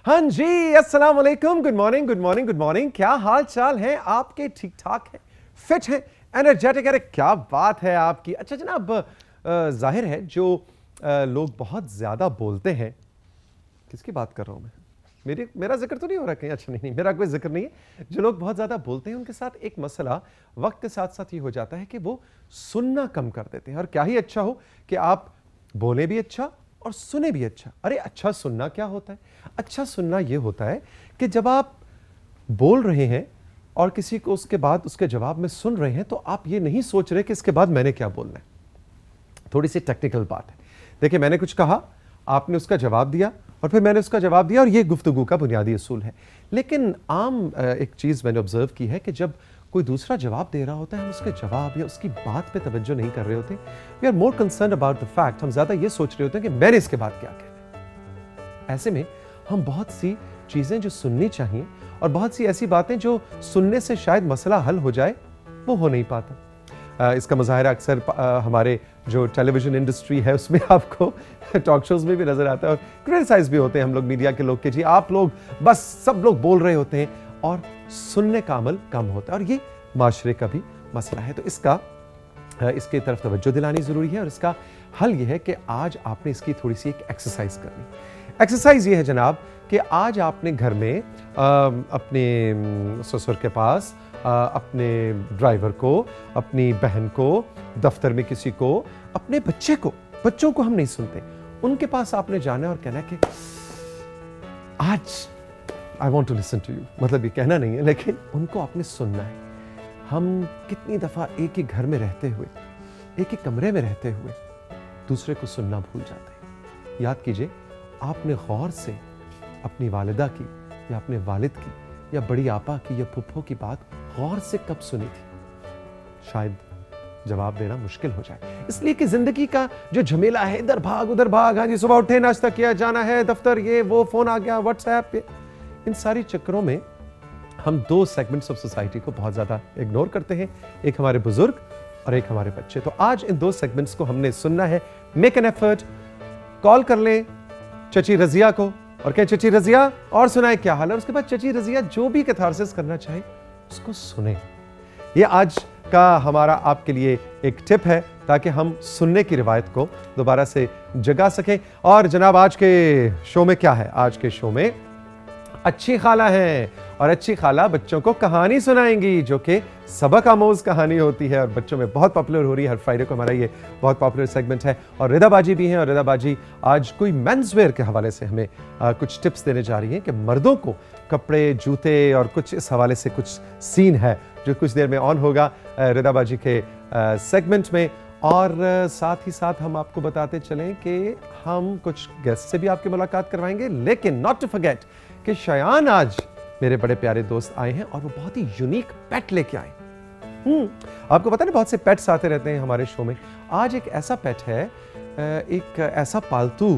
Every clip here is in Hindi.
हाँ जी, अस्सलाम वालेकुम, good morning, good morning, good morning. क्या हाल चाल है आपके? ठीक ठाक है, फिट है, एनर्जेटिक है? क्या बात है आपकी। अच्छा जनाब, जाहिर है जो लोग बहुत ज़्यादा बोलते हैं, किसकी बात कर रहा हूँ मैं? मेरा जिक्र तो नहीं हो रहा कहीं? अच्छा नहीं, मेरा कोई जिक्र नहीं है। जो लोग बहुत ज़्यादा बोलते हैं उनके साथ एक मसला वक्त के साथ साथ ये हो जाता है कि वो सुनना कम कर देते हैं। और क्या ही अच्छा हो कि आप बोले भी अच्छा और सुने भी अच्छा। अरे अच्छा सुनना क्या होता है? अच्छा सुनना ये होता है कि जब आप बोल रहे हैं और किसी को उसके बाद उसके जवाब में सुन रहे हैं तो आप ये नहीं सोच रहे कि इसके बाद मैंने क्या बोलना है। थोड़ी सी टेक्निकल बात है। देखिए, मैंने कुछ कहा, आपने उसका जवाब दिया और फिर मैंने उसका जवाब दिया, और ये गुफ्तगू का बुनियादी असूल है। लेकिन आम एक चीज़ मैंने ऑब्जर्व की है कि जब कोई दूसरा जवाब दे रहा होता है, हम उसके जवाब या उसकी बात पे तवज्जो नहीं कर रहे होते। We are more concern about the fact. हम ज़्यादा ये सोच रहे होते हैं कि मैंने इसके बाद क्या कहना है। ऐसे में हम बहुत सी चीज़ें जो सुननी चाहिए और बहुत सी ऐसी बातें जो सुनने से शायद मसला हल हो जाए, वो हो नहीं पाता। इसका मुजाहिरा अक्सर हमारे जो टेलीविज़न इंडस्ट्री है उसमें आपको टॉक शोज़ में भी नज़र आता है, और क्रिटिसाइज भी होते हैं हम लोग मीडिया के लोग कि जी आप लोग बस सब लोग बोल रहे होते हैं और सुनने का अमल कम होता है। और ये माशरे का भी मसला है। तो इसके तरफ तवज्जो दिलानी ज़रूरी है, और इसका हल ये है कि आज आपने इसकी थोड़ी सी एक एक्सरसाइज करनी। एक्सरसाइज ये है जनाब कि आज आपने घर में अपने ससुर के पास, अपने ड्राइवर को, अपनी बहन को, दफ्तर में किसी को, अपने बच्चों को हम नहीं सुनते, उनके पास आपने जाना है और कहना है कि आज I want to listen to you. मतलब ये कहना नहीं है, लेकिन उनको आपने सुनना है। हम कितनी दफ़ा एक ही घर में रहते हुए, एक ही कमरे में रहते हुए दूसरे को सुनना भूल जाते हैं। याद कीजिए, आपने गौर से अपनी वालिदा की या अपने वालिद की या बड़ी आपा की या फुफ्फो की बात गौर से कब सुनी थी? शायद जवाब देना मुश्किल हो जाए, इसलिए कि जिंदगी का जो झमेला है, इधर भाग उधर भाग, हाँ जी सुबह उठे नाश्ता किया, जाना है दफ्तर, ये वो, फोन आ गया, व्हाट्सएप पे, इन सारी चक्करों में हम दो सेगमेंट्स ऑफ सोसाइटी को बहुत ज्यादा इग्नोर करते हैं। एक हमारे बुजुर्ग और एक हमारे बच्चे। तो आज इन दो सेगमेंट्स को हमने सुनना है। मेक एन एफर्ट, कॉल कर लें चची रजिया को और कहें चची रजिया और सुनाए क्या हाल है। उसके बाद चची रजिया जो भी कैथारसिस करना चाहे उसको सुने। ये आज का हमारा आपके लिए एक टिप है ताकि हम सुनने की रिवायत को दोबारा से जगा सकें। और जनाब, आज के शो में क्या है? आज के शो में अच्छी खाला है, और अच्छी खाला बच्चों को कहानी सुनाएंगी जो कि सबक आमोज कहानी होती है और बच्चों में बहुत पॉपुलर हो रही है। हर फ्राइडे को हमारा ये बहुत पॉपुलर सेगमेंट है। और रिदा बाजी भी हैं, और रिदा बाजी आज कोई मेंस वेयर के हवाले से हमें कुछ टिप्स देने जा रही हैं कि मर्दों को कपड़े, जूते और कुछ इस हवाले से कुछ सीन है जो कुछ देर में ऑन होगा रिदा बाजी के सेगमेंट में। और साथ ही साथ हम आपको बताते चलें कि हम कुछ गेस्ट से भी आपकी मुलाकात करवाएंगे, लेकिन नॉट टू फॉरगेट कि शयान आज मेरे बड़े प्यारे दोस्त आए हैं और वो बहुत ही यूनिक पेट लेके आए। आपको पता है ना, बहुत से पेट्स आते रहते हैं हमारे शो में। आज एक ऐसा पेट है, एक ऐसा पालतू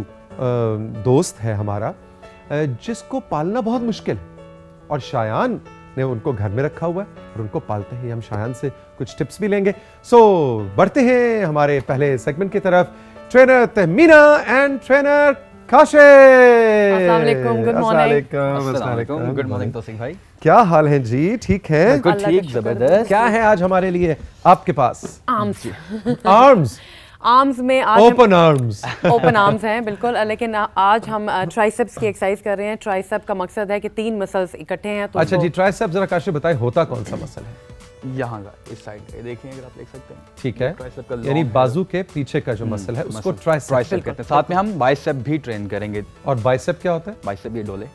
दोस्त है हमारा जिसको पालना बहुत मुश्किल है, और शायान ने उनको घर में रखा हुआ है और उनको पालते हैं। हम शायान से कुछ टिप्स भी लेंगे। सो बढ़ते हैं हमारे पहले सेगमेंट की तरफ। Trainer Tahmina and trainer Kashif. अस्सलाम वालेकुम, good morning. Good morning Tauseef भाई, क्या हाल है जी? ठीक है, बिल्कुल ठीक, जबरदस्त। क्या है आज हमारे लिए आपके पास? आर्म्स आर्म्स में आज ओपन आर्म्स ओपन आर्म्स हैं बिल्कुल। लेकिन आज हम ट्राइसेप्स की एक्सरसाइज कर रहे हैं। ट्राइसेप का मकसद है कि 3 मसल्स इकट्ठे हैं। तो अच्छा जी, ट्राइसेप जरा काशिफ बताएं, होता कौन सा मसल है? यहाँ का इस साइड ये देखिए, अगर आप देख सकते हैं, ठीक है, ट्राइसेप का यानी long बाजू के पीछे का जो मसल है उसको ट्राइसेप कहते हैं। साथ में हम बाइसेप भी ट्रेन करेंगे। और बाइसेप क्या होता है? बाइसेप ये डोले।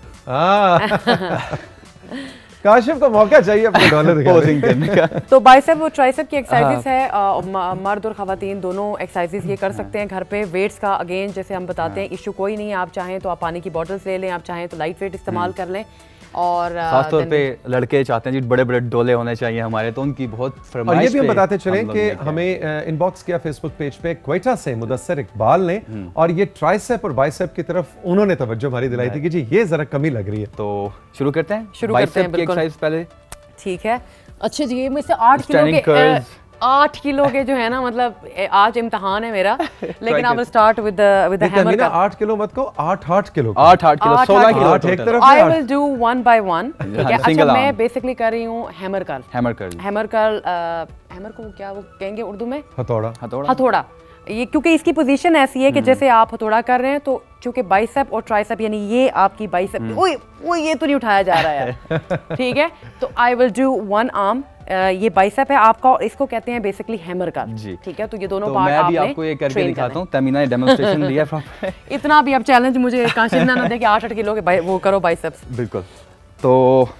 काशिफ को मौका चाहिए अपने डॉलर पोजिंग करने का। तो बाइसेप और ट्राइसेप की एक्सरसाइज है। मर्द और खवातीन दोनों एक्सरसाइज ये कर सकते हैं घर पे। वेट्स का अगेन जैसे हम बताते हैं इशू कोई नहीं है। आप चाहें तो आप पानी की बॉटल्स ले लें, आप चाहें तो लाइट वेट इस्तेमाल कर लें। और खासतौर पे लड़के चाहते हैं जी बड़े बड़े डोले होने चाहिए हमारे, तो उनकी बहुत फरमाइश। और ये भी हम बताते चलें कि हमें इनबॉक्स किया फेसबुक पेज पे क्वेटा से मुदस्सर इकबाल ने, और ये ट्राइसेप और बाइसेप की तरफ उन्होंने तवज्जो हमारी दिलाई थी कि जी ये जरा कमी लग रही है। तो शुरू करते हैं। शुरू करते हैं बाइसेप की एक्सरसाइज पहले। ठीक है। अच्छा जी, ये में से 8 किलो के 8 किलो के जो है ना, मतलब आज इम्तिहान है मेरा, लेकिन I will start with the hammer का। 8 किलो मत कहो, 8 किलो 8 किलो 16 किलो एक तरफ आई विल डू 1 by 1, ठीक है। अच्छा, मैं बेसिकली कर रही हूँ हैमर कर्ल। हैमर को क्या वो कहेंगे उर्दू में? हथौड़ा। ये क्योंकि इसकी पोजीशन ऐसी है कि जैसे आप हथौड़ा कर रहे हैं तो चूंकि बाइसेप और ट्राइसेप, यानी ये आपकी बाइसेप, ओए ये तो नहीं उठाया जा रहा है, ठीक है। तो आई विल डू 1 आर्म, ये बाइसेप है आपका, और इसको कहते हैं बेसिकली हैमर का, ठीक है। तो ये दोनों पार्ट मैं भी आपको ये करके दिखाता हूं। तमीना ने डेमोंस्ट्रेशन दिया है। इतना भी अब चैलेंज मुझे काशिफ ना दे कि 8 किलो के वो करो बाइसेप्स। बिल्कुल। तो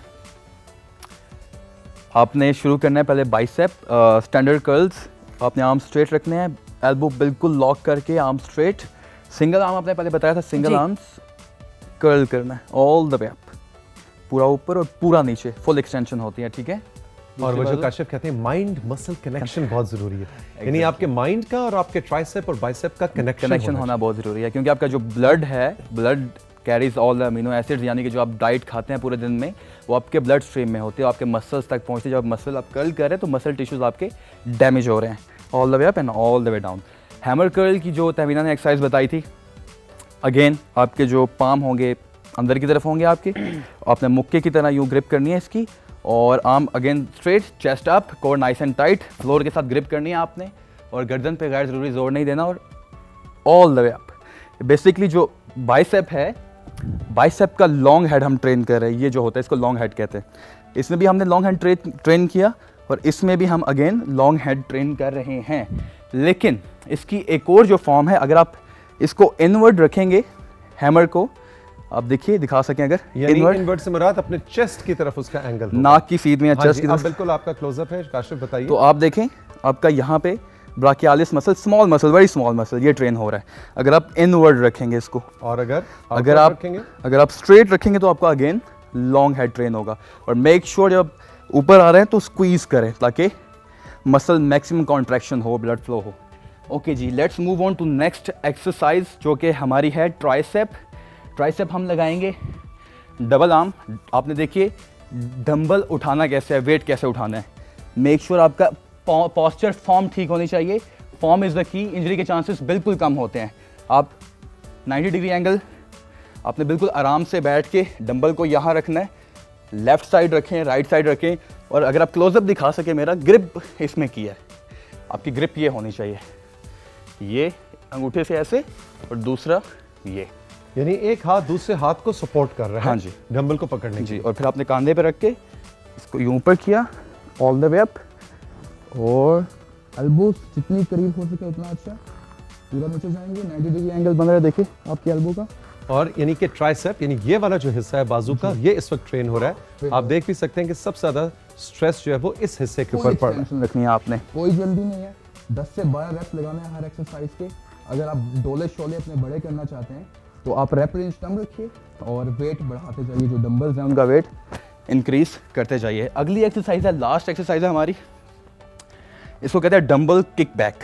आपने शुरू करना है पहले बाइसेप, स्टैंडर्ड कर्ल्स। आपने आर्म स्ट्रेट रखने हैं, एल्बो बिल्कुल लॉक करके आर्म स्ट्रेट। सिंगल आर्म आपने पहले बताया था, सिंगल आर्म्स कर्ल करना है ऑल द वे अप, पूरा ऊपर और पूरा नीचे, फुल एक्सटेंशन होती है, ठीक है। और वो जो काशिफ कहते हैं माइंड मसल कनेक्शन बहुत जरूरी है, यानी आपके माइंड का और आपके ट्राइसेप और बाइसेप का कनेक्शन होना बहुत जरूरी है, क्योंकि आपका जो ब्लड है, blood carries all the amino acids, यानी कि जो आप डाइट खाते हैं पूरे दिन में, वो आपके ब्लड स्ट्रीम में होते हैं, आपके मसल्स तक पहुंचते हैं। जब मसल आप कर्ल कर रहे हैं तो मसल टिश्यूज आपके डैमेज हो रहे हैं, all the way up and all the way down. Hammer curl की जो तहमीना ने एक्सरसाइज बताई थी, अगेन आपके जो पाम होंगे अंदर की तरफ होंगे आपके, आपने मुक्के की तरह यूँ ग्रिप करनी है इसकी, और arm again straight, chest up, core nice and tight, floor के साथ ग्रिप करनी है आपने, और गर्दन पे गैर ज़रूरी जोर नहीं देना, और all the way up. Basically जो बाइसेप है, बाइसेप का लॉन्ग हेड हम ट्रेन कर रहे हैं, ये जो होता है इसको लॉन्ग हेड कहते हैं। इसमें भी हमने लॉन्ग हेड ट्रेन किया, और इसमें भी हम अगेन लॉन्ग हेड ट्रेन कर रहे हैं। लेकिन इसकी एक और जो फॉर्म है, अगर आप इसको इनवर्ड रखेंगे हैमर को, आप देखिए, दिखा सकें अगर, इनवर्ड से मुराद अपने चेस्ट की तरफ उसका एंगल, नाक की फीड में या चेस्ट की तरफ। बिल्कुल आपका क्लोजअप है, काशिफ बताइए। तो आप देखें, आपका यहाँ पे brachialis muscle, small muscle, very small muscle, ये ट्रेन हो रहा है अगर आप इनवर्ड रखेंगे इसको। और अगर आप स्ट्रेट रखेंगे तो आपका अगेन लॉन्ग हेड ट्रेन होगा। और मेक श्योर जब ऊपर आ रहे हैं तो स्क्वीज करें ताकि मसल मैक्सिमम कॉन्ट्रैक्शन हो, ब्लड फ्लो हो। ओके जी, let's move on to next exercise, जो कि हमारी है ट्राइसेप। ट्राइसेप हम लगाएंगे डबल आर्म। आपने देखिए डंबल उठाना कैसे है, वेट कैसे उठाना है। मेक श्योर आपका पॉस्चर फॉर्म ठीक होनी चाहिए। Form is the key, injury के चांसेस बिल्कुल कम होते हैं। आप 90 डिग्री एंगल, आपने बिल्कुल आराम से बैठ के डंबल को यहाँ रखना है, लेफ्ट साइड रखें, राइट साइड रखें, और अगर आप क्लोजअप दिखा सके, मेरा ग्रिप इसमें किया है, आपकी ग्रिप ये होनी चाहिए, ये अंगूठे से ऐसे, और दूसरा ये, यानी एक हाथ दूसरे हाथ को सपोर्ट कर रहा है। हाँ जी, डंबल को पकड़ने जी। और फिर आपने कंधे पे रख के इसको यूं ऊपर किया, ऑल द वे अप, और एल्बो जितनी करीब हो सके उतना अच्छा, पूरा नीचे जाएंगे, 90 डिग्री एंगल बन रहा है, देखिए आपके एल्बो का। और यानी कि ट्राइसेप, यानी ये वाला जो हिस्सा है बाजू का, ये इस वक्त ट्रेन हो रहा है। आप देख भी सकते हैं कि सबसे ज्यादा स्ट्रेस जो है वो इस हिस्से के ऊपर पड़ रहा है। रखनी है आपने, कोई जल्दी नहीं है, 10 से 12 रेप्स लगाने हैं हर एक्सरसाइज के। अगर आप डोले शोले अपने बड़े करना चाहते हैं तो आप रेप रेंज कम रखिए और वेट बढ़ाते जाइए, जो डंबल्स हैं उनका वेट इंक्रीज करते जाइए। अगली एक्सरसाइज है, लास्ट एक्सरसाइज है हमारी, इसको कहते हैं dumbbell kick back.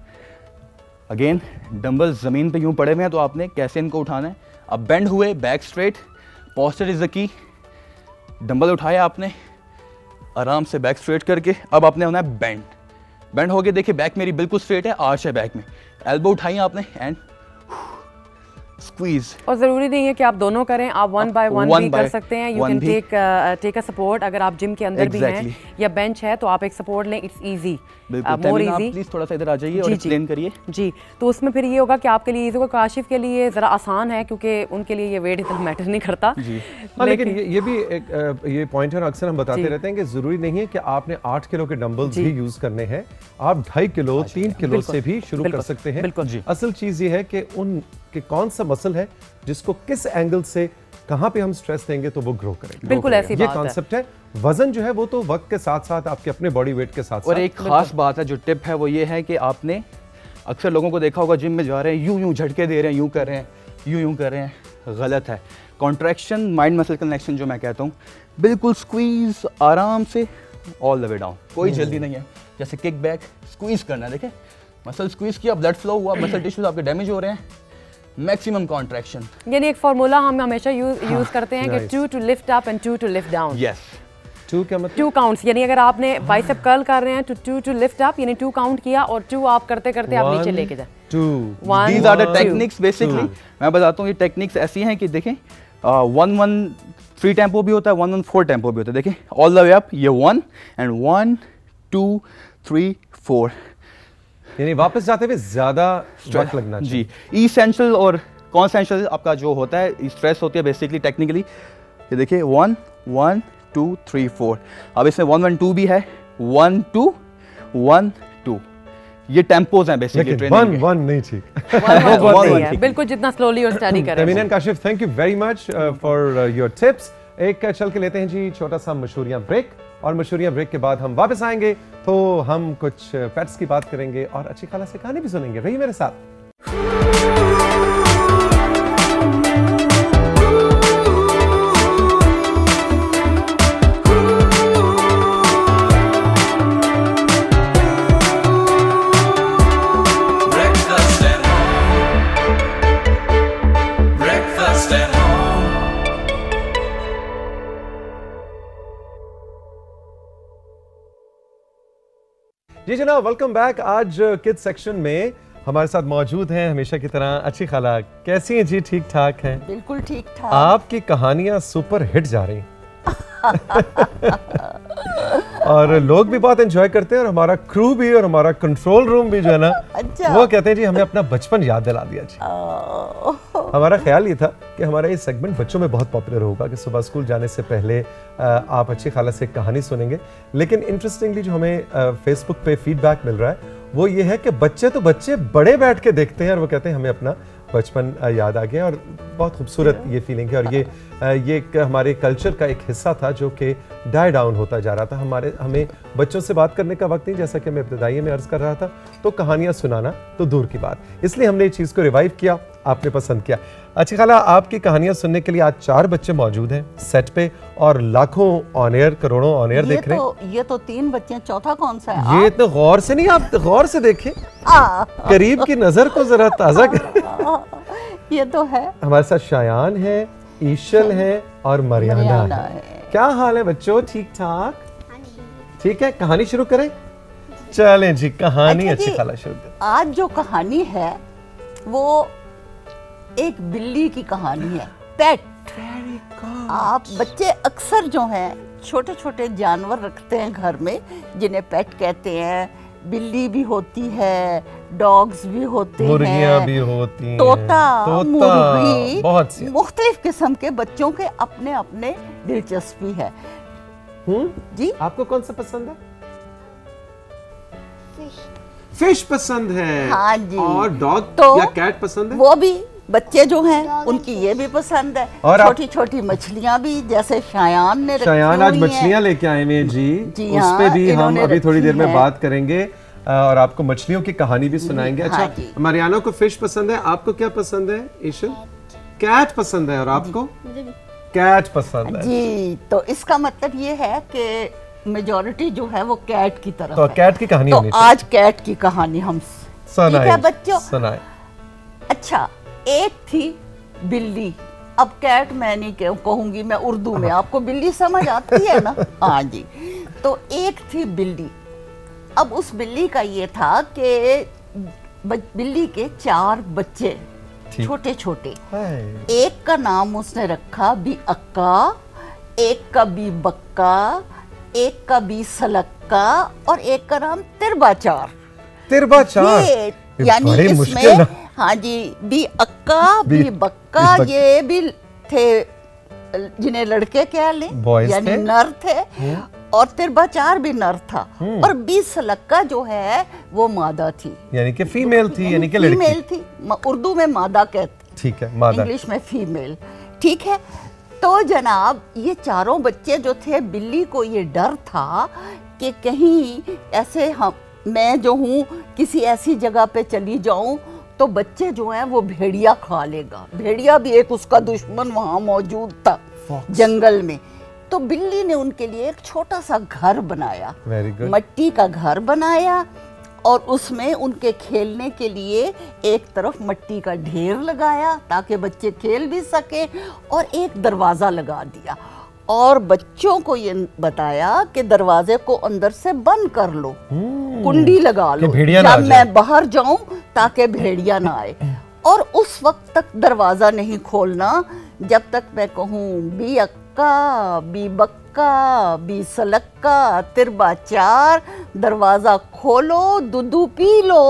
Again dumbbell जमीन पे यूं पड़े हुए हैं, तो आपने कैसे इनको उठाना है। अब बेंड हुए, back straight, posture is the key. Dumbbell उठाया आपने, आराम से बैक स्ट्रेट करके, अब आपने होना है बेंड। बेंड हो गए, देखिए बैक मेरी बिल्कुल स्ट्रेट है, आर्च है बैक में। एल्बो उठाई आपने एंड स्क्वीज। और जरूरी नहीं है कि आप दोनों करें, आप 1 by 1 भी कर सकते हैं। You can take a support. अगर आप जिम के अंदर भी हैं या बेंच है तो आप एक सपोर्ट लें, it's easy, more easy. Please थोड़ा सा इधर आ जाइए और एक्सप्लेन करिए जी। तो उसमें फिर ये होगा कि आपके लिए इजी होगा, काशिफ के लिए जरा आसान है क्योंकि उनके लिए ये वेट इतना मैटर नहीं करता जी। लेकिन ये भी एक ये पॉइंट है, अक्सर हम बताते रहते हैं कि जरूरी नहीं है कि आपने 8 किलो के डंबल्स भी यूज करने हैं। आप 2.5 किलो 3 किलो से भी शुरू कर सकते हैं। बिल्कुल जी। असल चीज ये है कि उनके कौन सा मसल है जिसको किस एंगल से कहां पे हम स्ट्रेस देंगे तो वो ग्रो करेगा। बिल्कुल ऐसी बात है। ये कॉन्सेप्ट है। वजन जो है वो तो वक्त के साथ साथ आपके अपने बॉडी वेट के साथ साथ। और एक खास बात है, जो टिप है वो ये है कि आपने अक्सर लोगों को देखा होगा जिम में जा रहे हैं, यूं झटके दे रहे हैं, यूं कर रहे हैं, यूं कर रहे हैं, गलत है। कॉन्ट्रैक्शन, माइंड मसल कनेक्शन जो मैं कहता हूँ, बिल्कुल स्क्वीज आराम से ऑल द वे डाउन, कोई जल्दी नहीं है। जैसे किक बैक, स्क्वीज करना है, देखें मसल स्क्वीज किया, ब्लड फ्लो हुआ, मसल टिश्यूज आपके डैमेज हो रहे हैं, मैक्सिमम कॉन्ट्रैक्शन। यानी एक फार्मूला हम हमेशा यूज करते हैं कि 2 to lift up and 2 to lift down। Yes, 2 क्या मतलब? 2 काउंट्स, यानी अगर आपने बाइसेप कर्ल कर रहे हैं तो 2 टू लिफ्ट अप, यानी 2 काउंट किया और 2 आप करते करते आप नीचे लेके जाए। 2 these are the techniques basically. मैं बताता हूँ ये टेक्निक्स ऐसी हैं कि देखें 1-1-3 टेम्पो भी होता है, 1-1-4 टेम्पो भी होता है। देखें ऑल द वे अप, ये 1 एंड 1 2 3 4, यानी वापस जाते हुए ज्यादा वक्त लगना चाहिए। जी। इसेंशियल और कॉन्सेंशियल आपका जो होता है स्ट्रेस होती है बेसिकली टेक्निकली। ये देखिए 1 1 2 3 4। अब इसमें 1-1-2 भी है, 1 2 1 2। ये टेम्पोज हैं बेसिकली ट्रेनिंग के। 1 नहीं ठीक। सही है, बिल्कुल जितना स्लोली और स्टडी करें। Tahmina and Kashif, thank you very much for your tips. एक चल के लेते हैं जी छोटा सा मशहूरियां ब्रेक, और मशहूरियां ब्रेक के बाद हम वापस आएंगे तो हम कुछ पेट्स की बात करेंगे और अच्छी खाला से कहानी भी सुनेंगे। रहिए मेरे साथ। जी जनाब, वेलकम बैक। आज किड्स सेक्शन में हमारे साथ मौजूद हैं हमेशा की तरह अच्छी खाला। कैसी हैं जी? ठीक ठाक हैं? बिल्कुल ठीक ठाक। आपकी कहानियां सुपर हिट जा रही और लोग भी बहुत एंजॉय करते हैं, और हमारा क्रू भी और हमारा कंट्रोल रूम भी जो है ना, अच्छा। वो कहते हैं जी हमें अपना बचपन याद दिला दिया जी। हमारा ख्याल ये था कि हमारा ये सेगमेंट बच्चों में बहुत पॉपुलर होगा कि सुबह स्कूल जाने से पहले आप अच्छी खाला से कहानी सुनेंगे। लेकिन इंटरेस्टिंगली जो हमें फेसबुक पे फीडबैक मिल रहा है वो ये है कि बच्चे बड़े बैठ के देखते हैं और वो कहते हैं हमें अपना बचपन याद आ गया। और बहुत खूबसूरत ये फीलिंग है, और ये एक हमारे कल्चर का एक हिस्सा था जो कि डाई डाउन होता जा रहा था। हमें बच्चों से बात करने का वक्त नहीं, जैसा कि मैं इब्तिदाई में अर्ज कर रहा था, तो कहानियां सुनाना तो दूर की बात। इसलिए हमने इस चीज़ को रिवाइव किया, आपने पसंद किया। अच्छी खाला, आपकी कहानियां सुनने के लिए आज 4 बच्चे मौजूद हैं सेट पे, और लाखों ऑन एयर, करोड़ों ऑन एयर देख रहे हैं। ये तो 3 बच्चे हैं, चौथा कौन सा है? ये इतने गौर से नहीं, आप गौर से देखें, करीब की नजर को जरा ताजा कर। ये तो है। हमारे साथ शायान है, ईशल है और मरियाना है। क्या हाल है बच्चों? ठीक ठाक? ठीक है, कहानी शुरू करें? चलें जी, कहानी अच्छा अच्छी जी, खाला शुरू करें। आज जो कहानी है वो एक बिल्ली की कहानी है, पेट। आप बच्चे अक्सर जो हैं छोटे छोटे जानवर रखते हैं घर में जिन्हें पेट कहते हैं। बिल्ली भी होती है, डॉग्स भी होते हैं, मुर्गियां भी होती हैं, तोता, मुर्गी, बहुत सी मुख्तलिफ किस्म के बच्चों के अपने अपने दिलचस्पी है। जी, आपको कौन सा पसंद है? फिश पसंद है। हाँ जी। और डॉग तो या कैट पसंद है? वो भी बच्चे जो हैं उनकी ये भी पसंद है। और छोटी छोटी मछलियां भी, जैसे शायान ने रखी शायान आज हुई हैं। मछलियां लेके आए हैं जी, जी उस हाँ, पे भी हम इन्होंने अभी थोड़ी देर में रखी बात करेंगे और आपको मछलियों की कहानी भी सुनाएंगे। हाँ अच्छा, जी। मरियाना को फिश पसंद है, आपको क्या पसंद है ईशल? कैट पसंद है, और आपको? कैट पसंद है जी। तो इसका मतलब ये है कि मेजॉरिटी जो है वो कैट की तरफ तो है। कैट की कहानी तो होनी चाहिए। आज कैट की कहानी हम ठीक है बच्चों? सुनाए। अच्छा, एक थी बिल्ली। अब कैट मैं नहीं कहूंगी, मैं उर्दू में, आपको बिल्ली समझ आती है ना? हाँ जी। तो एक थी बिल्ली। अब उस बिल्ली का ये था कि बिल्ली के 4 बच्चे छोटे छोटे। एक का नाम उसने रखा बी अक्का, एक का बी बक्का, एक का बी सलक्का, और एक का नाम तिरबाचार। यानी इसमें हाँ जी, बी अक्का, बी बक्का, ये भी थे जिन्हें लड़के कह लें, यानी नर थे, और तिरबाचार भी नर था, और बी सलक्का जो है वो मादा थी, यानी कि फीमेल थी, यानी कि लड़की। फीमेल थी, उर्दू में मादा कहते, ठीक है, मादा, इंग्लिश में फीमेल, ठीक है। तो जनाब ये चारों बच्चे जो थे, बिल्ली को ये डर था कि कहीं ऐसे मैं जो हूँ किसी ऐसी जगह पे चली जाऊं तो बच्चे जो हैं वो भेड़िया खा लेगा। भेड़िया भी एक उसका दुश्मन वहाँ मौजूद था जंगल में। तो बिल्ली ने उनके लिए एक छोटा सा घर बनाया, मट्टी का घर बनाया, और उसमें उनके खेलने के लिए एक तरफ मट्टी का ढेर लगाया ताकि बच्चे खेल भी सके, और एक दरवाज़ा लगा दिया। और बच्चों को ये बताया कि दरवाजे को अंदर से बंद कर लो, कुंडी लगा लो जब मैं बाहर जाऊं ताकि भेड़िया ना आए, और उस वक्त तक दरवाजा नहीं खोलना जब तक मैं कहूं बी अक्का बी बक्का बी सलक्का तिरबा चार, दरवाजा खोलो दूधू पी लो,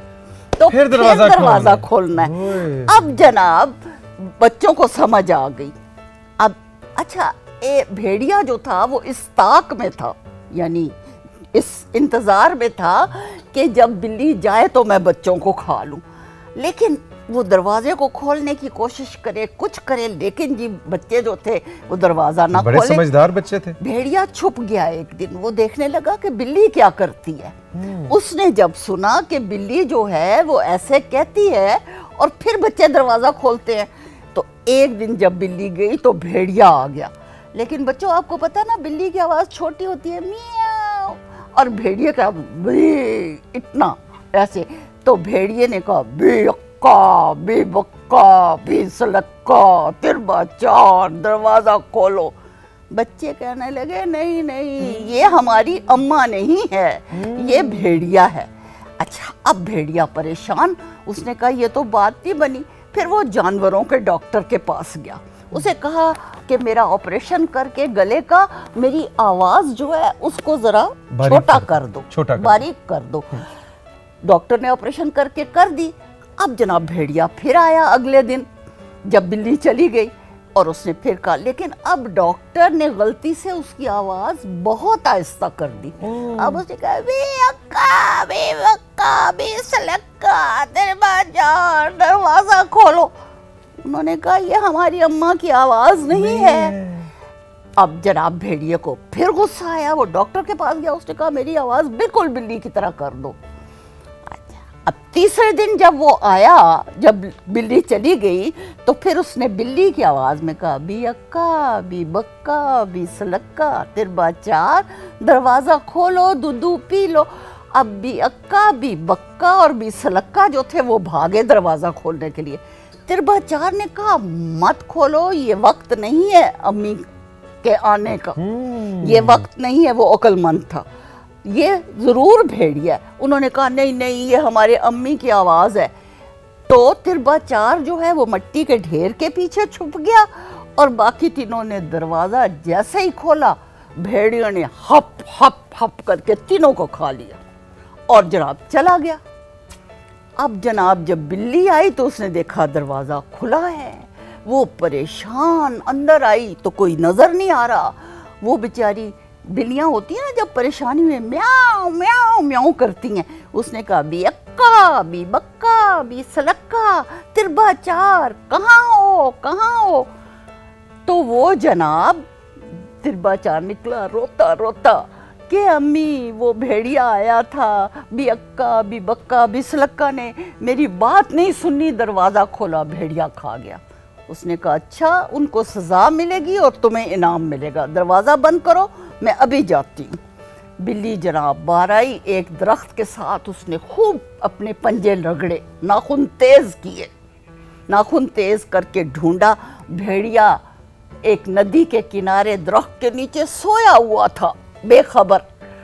तो फिर दरवाजा खोलना है। अब जनाब बच्चों को समझ आ गई। अब अच्छा, ये भेड़िया जो था वो इस ताक में था, यानी इस इंतजार में था कि जब बिल्ली जाए तो मैं बच्चों को खा लूं, लेकिन वो दरवाजे को खोलने की कोशिश करे, कुछ करे, लेकिन जी बच्चे जो थे वो दरवाजा ना खोले। बड़े समझदार बच्चे थे। भेड़िया छुप गया एक दिन, वो देखने लगा कि बिल्ली क्या करती है। उसने जब सुना कि बिल्ली जो है वो ऐसे कहती है और फिर बच्चे दरवाजा खोलते हैं, तो एक दिन जब बिल्ली गई तो भेड़िया आ गया। लेकिन बच्चों आपको पता ना बिल्ली की आवाज छोटी होती है, मियाओ, और भेड़िए का बी, इतना ऐसे। तो भेड़िए ने कहा बी अक्का बी बक्का बी सलक्का तिरबा चार, दरवाजा खोलो। बच्चे कहने लगे नहीं नहीं, ये हमारी अम्मा नहीं है, ये भेड़िया है। अच्छा, अब भेड़िया परेशान, उसने कहा ये तो बात नहीं बनी। फिर वो जानवरों के डॉक्टर के पास गया, उसे कहा कि मेरा ऑपरेशन करके गले का मेरी आवाज जो है उसको जरा छोटा कर दो, बारीक कर दो। डॉक्टर ने ऑपरेशन करके कर दी। अब जनाब भेड़िया फिर आया अगले दिन जब बिल्ली चली गई, और उसने फिर कहा, लेकिन अब डॉक्टर ने गलती से उसकी आवाज बहुत आहिस्ता कर दी। अब उसने कहा बे अक्का बे बक्का बे सलक्का दरवाजा, दरवाजा खोलो। उन्होंने कहा ये हमारी अम्मा की आवाज नहीं है। अब जनाब भेड़िए को फिर गुस्सा आया, वो डॉक्टर के पास गया, उसने कहा मेरी आवाज बिल्कुल बिल्ली की तरह कर दो। अब तीसरे दिन जब वो आया, जब बिल्ली चली गई, तो फिर उसने बिल्ली की आवाज में कहा बी अक्का बी बक्का बी सलक्का तिरबा चार, दरवाजा खोलो दूधू पी लो। अब बी अक्का बी बक्का और बी सलक्का जो थे वो भागे दरवाजा खोलने के लिए। तिरबा चार ने कहा मत खोलो, ये वक्त नहीं है अम्मी के आने का, ये वक्त नहीं है। वो अक्लमंद था, ये जरूर भेड़िया। उन्होंने कहा नहीं नहीं, ये हमारे अम्मी की आवाज है। तो तिरबा चार जो है वो मिट्टी के ढेर के पीछे छुप गया, और बाकी तीनों ने दरवाजा जैसे ही खोला, भेड़ियों ने हप हप हप करके तीनों को खा लिया और जनाब चला गया। अब जनाब जब बिल्ली आई तो उसने देखा दरवाजा खुला है, वो परेशान अंदर आई तो कोई नजर नहीं आ रहा। वो बेचारी बिल्लियां होती हैं ना, जब परेशानी में म्याऊ म्याऊ म्याऊ करती हैं। उसने कहा बी अक्का बी बक्का बी सलक्का तिरबा चार, कहाँ हो कहाँ हो। तो वो जनाब तिरबा चार निकला रोता रोता कि अम्मी वो भेड़िया आया था, बी अक्का बी बक्का बी सलक्का ने मेरी बात नहीं सुनी, दरवाज़ा खोला, भेड़िया खा गया। उसने कहा अच्छा, उनको सज़ा मिलेगी और तुम्हें इनाम मिलेगा, दरवाज़ा बंद करो, मैं अभी जाती हूँ। बिल्ली जनाब बाहर आई, एक दरख्त के साथ उसने खूब अपने पंजे रगड़े, नाखून तेज़ किए, नाखून तेज़ करके ढूंढा। भेड़िया एक नदी के किनारे दरख्त के नीचे सोया हुआ था बेखबर।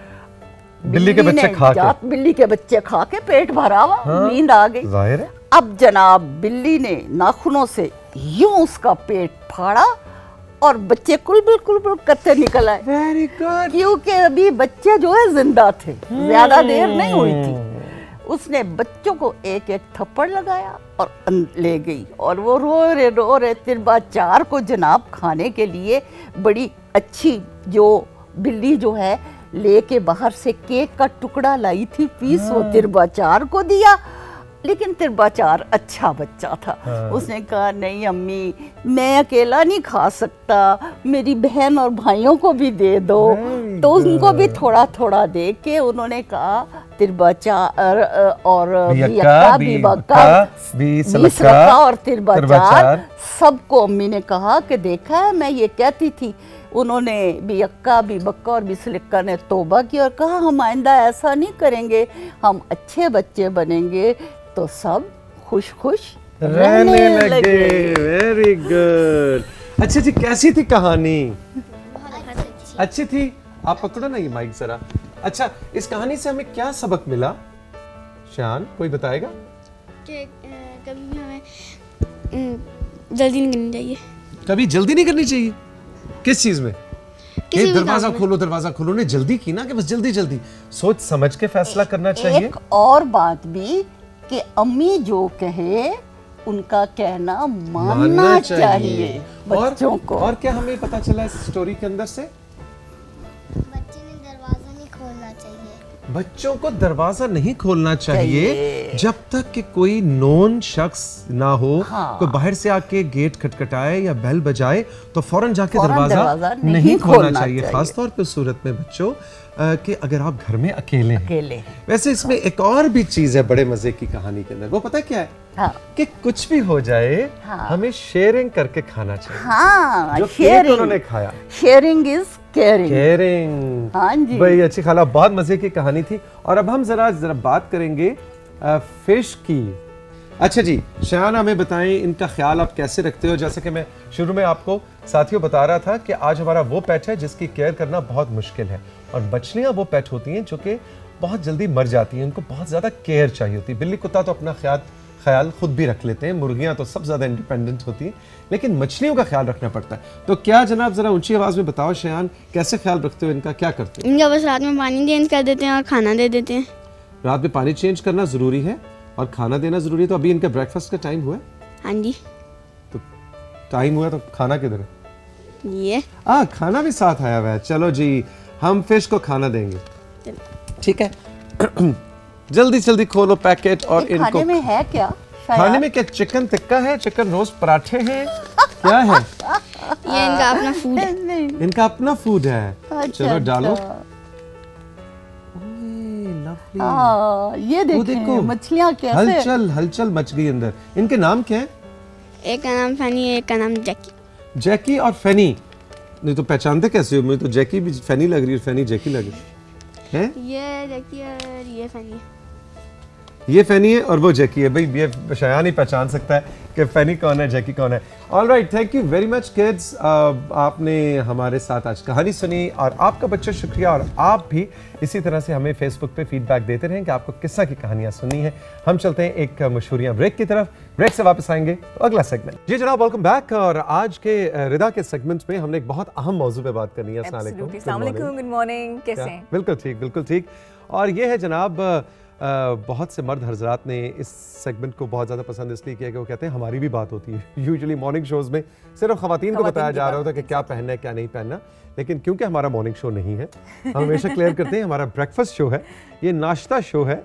बिल्ली के बच्चे खा के, बिल्ली के बच्चे खा के पेट भरा हुआ, नींद आ गई। जाहिर है। अब जनाब बिल्ली ने नाखूनों से यूं उसका पेट फाड़ा और बच्चे कुलबुल कुलबुल करते निकल आए। Very good. क्योंकि अभी बच्चे जो है जिंदा थे, ज्यादा देर नहीं हुई थी। उसने बच्चों को एक एक थप्पड़ लगाया और ले गई, और वो रो रहे तिरबा चार को जनाब खाने के लिए बड़ी अच्छी जो बिल्ली जो है लेके बाहर से केक का टुकड़ा लाई थी, पीस वो तिरबा चार को दिया। लेकिन तिरबा चार अच्छा बच्चा था, उसने कहा नहीं अम्मी, मैं अकेला नहीं खा सकता, मेरी बहन और भाइयों को भी दे दो। तो उनको भी थोड़ा थोड़ा दे के उन्होंने कहा तिरबा चार और बी बक्का बी सलक्का और तिरबा चार सबको अम्मी ने कहा कि देखा है मैं ये कहती थी। उन्होंने बी अक्का बी बक्का और बी सलक्का ने तौबा की और कहा हम आइंदा ऐसा नहीं करेंगे, हम अच्छे बच्चे बनेंगे। तो सब खुश खुश रहने लगे। Very good. अच्छा जी, कैसी थी कहानी? अच्छी थी। आप पकड़ो ना ये माइक जरा। अच्छा, इस कहानी से हमें क्या सबक मिला? शान, कोई बताएगा? कि कभी भी हमें जल्दी नहीं करनी चाहिए। कभी जल्दी नहीं करनी चाहिए? किस चीज में? किसी भी दरवाजा काम में। खोलो, दरवाजा खोलो ने जल्दी की ना कि बस जल्दी जल्दी। सोच समझ के फैसला करना चाहिए। एक और बात भी कि अम्मी जो कहे उनका कहना मानना चाहिए बच्चों को। और क्या हमें पता चला इस स्टोरी के अंदर से? बच्चे ने दरवाजा नहीं खोलना चाहिए। बच्चों को दरवाजा नहीं खोलना चाहिए जब तक कि कोई नोन शख्स ना हो। हाँ। कोई बाहर से आके गेट खटखटाए या बेल बजाए तो फौरन जाके फौरन दरवाजा दरवाजा नहीं नहीं खोलना खोलना चाहिए। चाहिए। खास तौर पे उस सूरत में बच्चों कि अगर आप घर में अकेले हैं। अकेले हैं। वैसे इसमें एक और भी चीज है बड़े मजे की कहानी के अंदर। वो पता क्या है? हाँ कि कुछ भी हो जाए हाँ। हमें शेयरिंग करके खाना चाहिए। हाँ, जो केक उन्होंने खाया, शेयरिंग इज केयरिंग। केयरिंग। हाँ जी। भाई अच्छी खाला, बहुत मजे की कहानी थी। और अब हम जरा बात करेंगे फिश की। अच्छा जी, शान हमें बताएं इनका ख्याल आप कैसे रखते हो? जैसे कि मैं शुरू में आपको साथियों बता रहा था कि आज हमारा वो पेट है जिसकी केयर करना बहुत मुश्किल है। और मछलियां वो पेट होती हैं जो कि बहुत जल्दी मर जाती हैं, उनको बहुत ज्यादा केयर चाहिए होती है। बिल्ली कुत्ता तो अपना ख्याल खुद भी रख लेते हैं, मुर्गियां तो सब ज्यादा इंडिपेंडेंट होती हैं, लेकिन मछलियों का ख्याल रखना पड़ता है। तो क्या जनाब जरा ऊंची आवाज में बताओ शान, कैसे ख्याल रखते हो इनका, क्या करते हो? इनका बस रात में पानी चेंज कर देते हैं और खाना दे देते हैं। रात में पानी चेंज करना जरूरी है और खाना देना जरूरी है। तो अभी इनका ब्रेकफास्ट का टाइम हुआ है? हाँ जी, तो टाइम हुआ तो खाना किधर है? ये खाना भी साथ आया हुआ है। चलो जी, हम फिश को खाना देंगे, ठीक है? जल्दी जल्दी खोलो पैकेट और ये इनको खाने में है क्या? खाने में क्या? चिकन टिक्का है, चिकन रोस्ट पराठे हैं, क्या है? ये इनका अपना फूड है। नहीं। इनका अपना फूड है। अच्छा, चलो डालो। अच्छा। लवली। हाँ, ये वो देखो देखो मछलियाँ कैसे हलचल हलचल मच गई अंदर। इनके नाम क्या है? एक का नाम फनी है, एक का नाम जैकी। जैकी और फैनी। नहीं तो पहचानते कैसे हो? मुझे तो जैकी भी फैनी लग रही है, फैनी जैकी लग रही है। ये जैकी और ये फनी है। ये फैनी है और वो जैकी है। भाई ये शायान ही पहचान सकता है कि फैनी कौन है, जैकी कौन है। All right, thank you very much kids. आपने हमारे साथ आज कहानी सुनी और आपका बच्चा शुक्रिया। और आप भी इसी तरह से हमें फेसबुक पे फीडबैक देते रहें कि आपको किस तरह की कहानियां सुनी है। हम चलते हैं एक मशहूरियां ब्रेक की तरफ। ब्रेक से वापस आएंगे तो अगला सेगमेंट। जी जनाब, वेलकम बैक। और आज के रिदा के सेगमेंट में हमने एक बहुत अहम मौजू पे बात करनी है। अस्सलाम वालेकुम। गुड मॉर्निंग, कैसे हैं? बिल्कुल ठीक, बिल्कुल ठीक। और ये है जनाब, बहुत से मर्द हजरात ने इस सेगमेंट को बहुत ज़्यादा पसंद इसलिए किया कि वो कहते हैं हमारी भी बात होती है। यूजुअली मॉर्निंग शोज़ में सिर्फ ख़वातीन को बताया जा रहा होता है कि क्या पहनना है क्या नहीं पहनना, लेकिन क्योंकि हमारा मॉर्निंग शो नहीं है, हम हमेशा क्लियर करते हैं हमारा ब्रेकफास्ट शो है, ये नाश्ता शो है।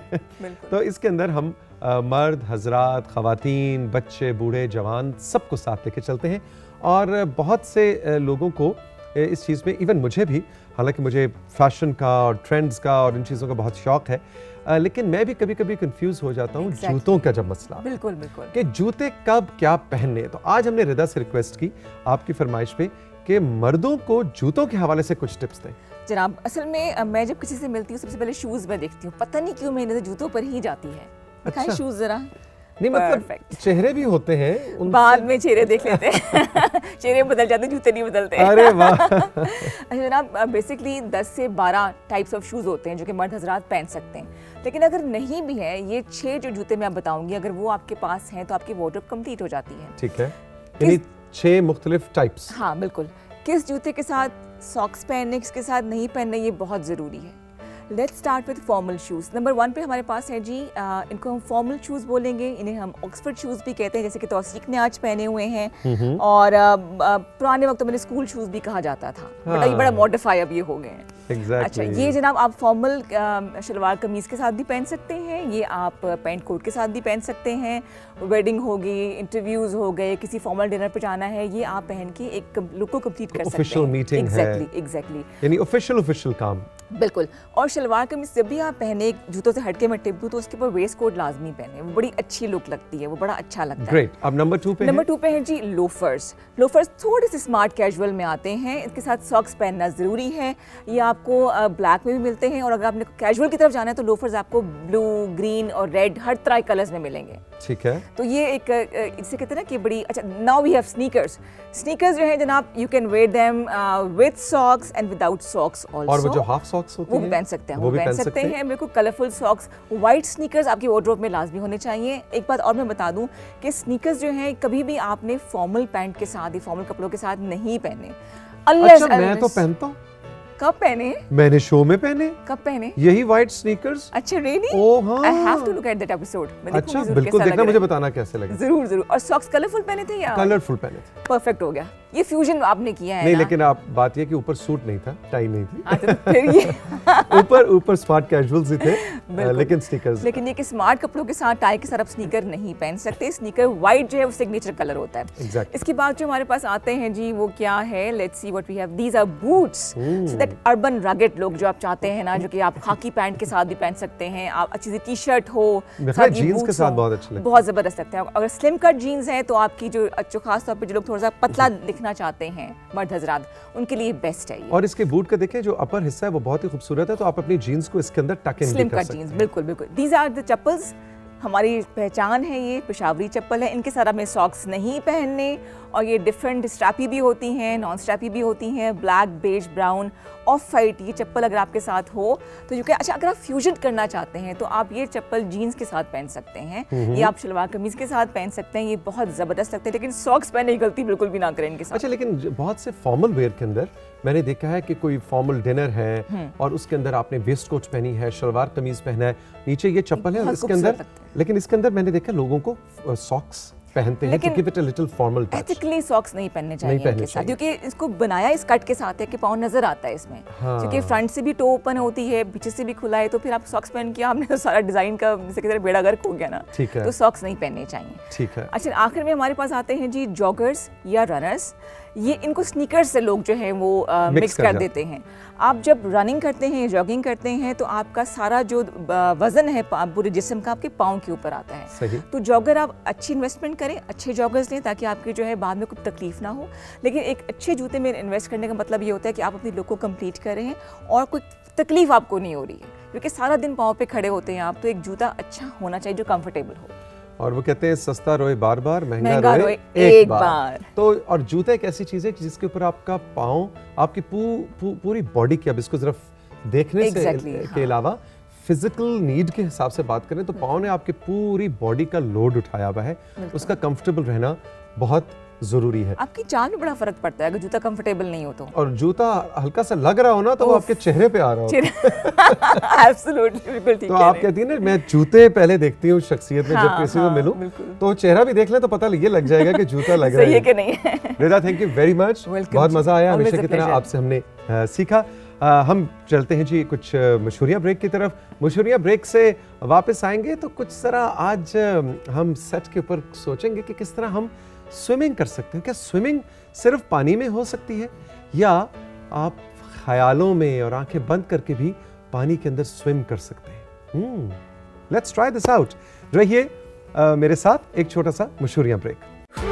तो इसके अंदर हम मर्द हजरात, ख़वातीन, बच्चे, बूढ़े, जवान सबको साथ लेके चलते हैं। और बहुत से लोगों को इस चीज़ में, इवन मुझे भी, हालांकि मुझे फैशन का और ट्रेंड्स का और इन चीज़ों का बहुत शौक है, लेकिन मैं भी कभी कभी कंफ्यूज हो जाता हूँ जूतों का जब मसला। बिल्कुल बिल्कुल, कि जूते कब क्या पहनने। तो आज हमने रिदा से रिक्वेस्ट की आपकी फरमाइश पे कि मर्दों को जूतों के हवाले से कुछ टिप्स दें। जनाब, असल में मैं जब किसी से मिलती हूँ सबसे पहले शूज़ में देखती हूँ, पता नहीं क्यों मेरी नज़र जूतों पर ही जाती है। दिखाएं अच्छा। शूज़ जरा। नहीं मतलब Perfect। चेहरे भी होते हैं उनसे- बाद में चेहरे देख लेते हैं। चेहरे बदल जाते हैं, जूते नहीं बदलते। अरे वाह। अच्छा जनाब, बेसिकली 10 से 12 टाइप्स ऑफ शूज़ होते हैं जो कि मर्द हजरात पहन सकते हैं, लेकिन अगर नहीं भी है, ये 6 जो जूते मैं बताऊंगी, अगर वो आपके पास हैं तो आपकी वार्डरोब कंप्लीट हो जाती है। ठीक है, यानी 6 मुख्तलिफ टाइप्स। हाँ बिल्कुल। किस जूते के साथ सॉक्स पहनने, किसके साथ नहीं पहनने, ये बहुत ज़रूरी है। Let's start with formal shoes. Number 1 पे हमारे पास है जी, इनको हम फॉर्मल शूज़ बोलेंगे, इन्हें हम ऑक्सफोर्ड शूज़ भी कहते हैं, जैसे कि तौसीक ने आज पहने हुए हैं। और पुराने वक्त में स्कूल शूज़ भी कहा जाता था, बट ये बड़ा मॉडिफाई अब ये हो गए हैं। Exactly। अच्छा, ये जनाब आप फॉर्मल शलवार कमीज़ के साथ भी पहन सकते हैं, ये आप पैंट कोट के साथ भी पहन सकते हैं। वेडिंग होगी, इंटरव्यूज़ हो गए, किसी फॉर्मल डिनर पर जाना है, ये आप पहन के एक लुक को कंप्लीट कर सकते हैं। ऑफिशियल मीटिंग है। एग्जैक्टली यानी ऑफिशियल काम। बिल्कुल। और शलवार कमीज जब भी आप पहने, जूतों से हटके मैं टिप दूँ तो उसके ऊपर वेस्ट कोट लाजमी पहने, वो बड़ी अच्छी लुक लगती है, वो बड़ा अच्छा लगता है। ग्रेट। अब नंबर 2 पे नंबर 2 पे है जी लोफर्स। लोफर्स थोड़े से स्मार्ट कैजुअल में आते हैं, इसके साथ सॉक्स पहनना ज़रूरी है। ये आपको ब्लैक में भी मिलते हैं, और अगर आपने कैजुअल की तरफ जाना है तो लोफर्स आपको ब्लू, ग्रीन और रेड हर तरह के कलर्स में मिलेंगे। ठीक है, तो ये एक इससे कहते हैं ना कि बड़ी अच्छा। Now we have sneakers. Sneakers जो है जनाब, you can wear them with socks and without socks also. और वो जो हाफ सॉक्स होती वो हैं भी पहन सकते हैं, वो वो भी पहन सकते हैं बिल्कुल कलरफुल सॉक्स। वाइट स्नीकर्स आपकी वार्डरोब में लाजमी होने चाहिए। एक बात और मैं बता दूं कि स्नीकर्स जो हैं कभी भी आपने फॉर्मल पैंट के साथ या फॉर्मल कपड़ों के साथ नहीं पहने। अच्छा, मैं तो पहनता हूँ। कब पहने? मैंने शो में पहने। कब पहने? यही व्हाइट स्नीकर्स। अच्छा, रियली? ओह हाँ, I have to look at that episode. अच्छा, बिल्कुल देखना, मुझे बताना कैसे लगे। जरूर जरूर। और सॉक्स कलरफुल पहने थे या कलरफुल पहने थे? परफेक्ट हो गया, ये फ्यूजन आपने किया है नहीं ना? लेकिन आप बात ये कि ऊपर सूट नहीं था, टाई नहीं थी। अच्छा, तो फिर ये ऊपर स्मार्ट कैजुअल्स ही थे, लेकिन स्नीकर्स। लेकिन ये कि स्मार्ट कपड़ों के साथ टाई के साथ आप स्नीकर नहीं पहन सकते। स्नीकर वाइट जो है वो सिग्नेचर कलर होता है। Exactly. इसके बाद जो हमारे पास आते हैं जी, वो क्या है? Let's see what we have. These are boots, so that urban rugged लोग जो आप चाहते हैं ना, जो कि आप खाकी पैंट के साथ भी पहन सकते हैं, आप अच्छी सी टी शर्ट हो, जीन्स के साथ बहुत अच्छे लगते हैं, बहुत जबरदस्त लगते हैं। अगर स्लिम कट जीन्स है तो आपकी जो खास तौर पे जो लोग थोड़ा सा पतला दिखना चाहते हैं, मर्द हजरात, उनके लिए बेस्ट है ये। और इसके बूट का देखें, जो अपर हिस्सा है वो बहुत ही खूबसूरत है, तो आप अपनी जीन्स को इसके अंदर टक इन भी कर सकते हैं। स्लिम कट जीन्स, बिल्कुल बिल्कुल। दीज आर द चप्पल्स, हमारी पहचान है, ये पेशावरी चप्पल है। इनके साथ हमें सॉक्स नहीं पहनने, और ये डिफरेंट स्ट्रैपी भी होती हैं, नॉन स्ट्रैपी भी होती हैं, black, beige, brown, off white. ये चप्पल अगर आपके साथ हो तो यू कैन, अच्छा अगर आप फ्यूजन करना चाहते हैं तो आप ये चप्पल जीन्स के साथ पहन सकते हैं, ये आप शलवार कमीज के साथ पहन सकते हैं, ये बहुत ज़बरदस्त लगते हैं। लेकिन सॉक्स पहनने की गलती बिल्कुल भी ना करें इनके साथ। अच्छा, लेकिन बहुत से फॉर्मल वेयर के अंदर मैंने देखा है कि कोई फॉर्मल डिनर है और उसके अंदर आपने वेस्ट कोट पहनी है, शलवार कमीज पहना है, नीचे ये चप्पल है, और इसके अंदर, लेकिन इसके अंदर मैंने देखा लोगों को सॉक्स पहनते हैं, to give it a little formal touch। Ethically socks नहीं पहनने चाहिए इनके साथ, क्योंकि इसको बनाया इस कट के साथ है कि पाँव नजर आता है इसमें। हाँ। क्योंकि फ्रंट से भी टो ओपन होती है, पीछे से भी खुला है, तो फिर आप सॉक्स पहन के आपने तो सारा डिजाइन का जैसे कि बेड़ा गर्क हो गया ना। ठीक है, तो सॉक्स नहीं पहनने चाहिए। ठीक है। अच्छा, आखिर में हमारे पास आते हैं जी जॉगर्स या रनर्स। ये इनको स्नीकर्स से लोग जो है वो मिक्स कर देते हैं। आप जब रनिंग करते हैं, जॉगिंग करते हैं, तो आपका सारा जो वजन है पूरे जिस्म का आपके पाँव के ऊपर आता है। सही। तो जॉगर आप अच्छी इन्वेस्टमेंट करें, अच्छे जॉगर्स लें, ताकि आपकी जो है बाद में कोई तकलीफ ना हो। लेकिन एक अच्छे जूते में इन्वेस्ट करने का मतलब ये होता है कि आप अपनी लुक को कंप्लीट कर रहे हैं और कोई तकलीफ आपको नहीं हो रही है, क्योंकि सारा दिन पाँव पे खड़े होते हैं आप, तो एक जूता अच्छा होना चाहिए जो कंफर्टेबल हो। और वो कहते हैं सस्ता रोए बार बार, महंगा रोए एक बार। तो और जूता एक ऐसी चीज है जिसके ऊपर आपका पाँव, आपकी पूरी बॉडी की, अब इसको सिर्फ देखने से के अलावा फिजिकल नीड के हिसाब से बात करें तो पाँव ने आपकी पूरी बॉडी का लोड उठाया हुआ है, उसका कंफर्टेबल रहना बहुत जरूरी है। आपकी चाल में बड़ा फर्क पड़ता है अगर जूता कंफर्टेबल नहीं हो तो, और जूता हल्का सा लग रहा हो ना तो वो आपके चेहरे पे आ रहा हो। एब्सोल्युटली, बिल्कुल ठीक तो आप कहती हैं ना, मैं जूते पहले देखती हूँ शख्सियत में, जब किसी को मिलूं तो चेहरा भी देख ले तो पता ये लग जाएगा कि जूता लग रहा है कि नहीं। Rida, thank you very much, बहुत मजा आया, हमेशा की तरह आपसे हमने सीखा। हम चलते हैं जी कुछ मशहूरिया ब्रेक की तरफ। मशहूरिया ब्रेक से वापस आएंगे तो कुछ तरह आज हम सेट के ऊपर सोचेंगे कि किस तरह हम स्विमिंग कर सकते हैं। क्या स्विमिंग सिर्फ पानी में हो सकती है, या आप ख्यालों में और आंखें बंद करके भी पानी के अंदर स्विम कर सकते हैं? Let's try this out. रहिए मेरे साथ, एक छोटा सा मशहूरिया ब्रेक।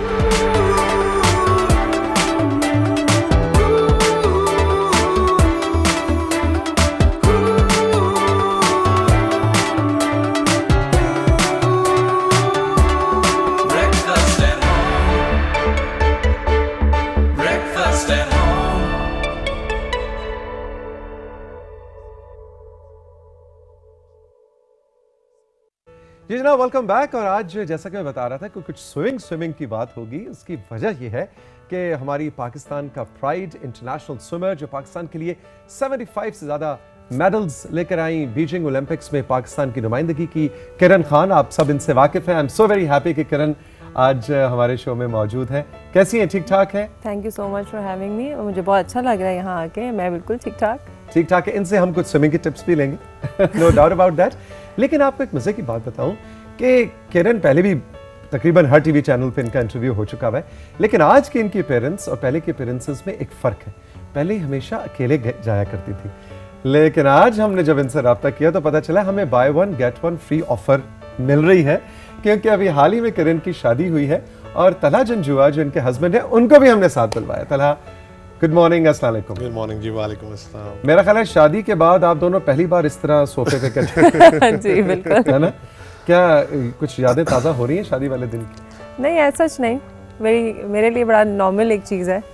जी जनाब, वेलकम बैक। और आज जैसा कि मैं बता रहा था कि कुछ स्विमिंग की बात होगी। उसकी वजह यह है कि हमारी पाकिस्तान का प्राइड इंटरनेशनल स्विमर, जो पाकिस्तान के लिए 75 से ज़्यादा मेडल्स लेकर आई, बीजिंग ओलंपिक्स में पाकिस्तान की नुमाइंदगी की, किरण खान, आप सब इनसे वाकिफ़ हैं। I am so very happy कि किरण आज हमारे शो में मौजूद है। कैसी हैं, ठीक ठाक हैं? Thank you so much for having me. मुझे बहुत अच्छा लग रहा है यहाँ आके, मैं बिल्कुल ठीक ठाक है। इनसे हम कुछ स्विमिंग की टिप्स भी लेंगे, नो डाउट अबाउट दैट। लेकिन आपको एक मजे की बात बताऊं कि किरण पहले भी तकरीबन हर टीवी चैनल पे इनका इंटरव्यू हो चुका है, लेकिन आज की इनकी अपीयरेंस और पहले की अपीयरेंसेस में एक फ़र्क है। पहले हमेशा अकेले जाया करती थी, लेकिन आज हमने जब इनसे रब्ता किया तो पता चला हमें buy one get one free offer मिल रही है, क्योंकि अभी हाल ही में किरण की शादी हुई है और तलहा जंजुआ जो इनके हस्बैंड है उनको भी हमने साथ बुलवाया। तलहा, गुड मॉर्निंग, अस्सलाम वालेकुम। गुड मॉर्निंग जी, वालेकुम अस्सलाम। मेरा ख्याल है शादी के बाद आप दोनों पहली बार इस तरह सोफे पे कट जी बिल्कुल, है ना? क्या कुछ यादें ताज़ा हो रही हैं शादी वाले दिन की? नहीं ऐसा सच नहीं, मेरे लिए बड़ा नॉर्मल एक चीज़ है,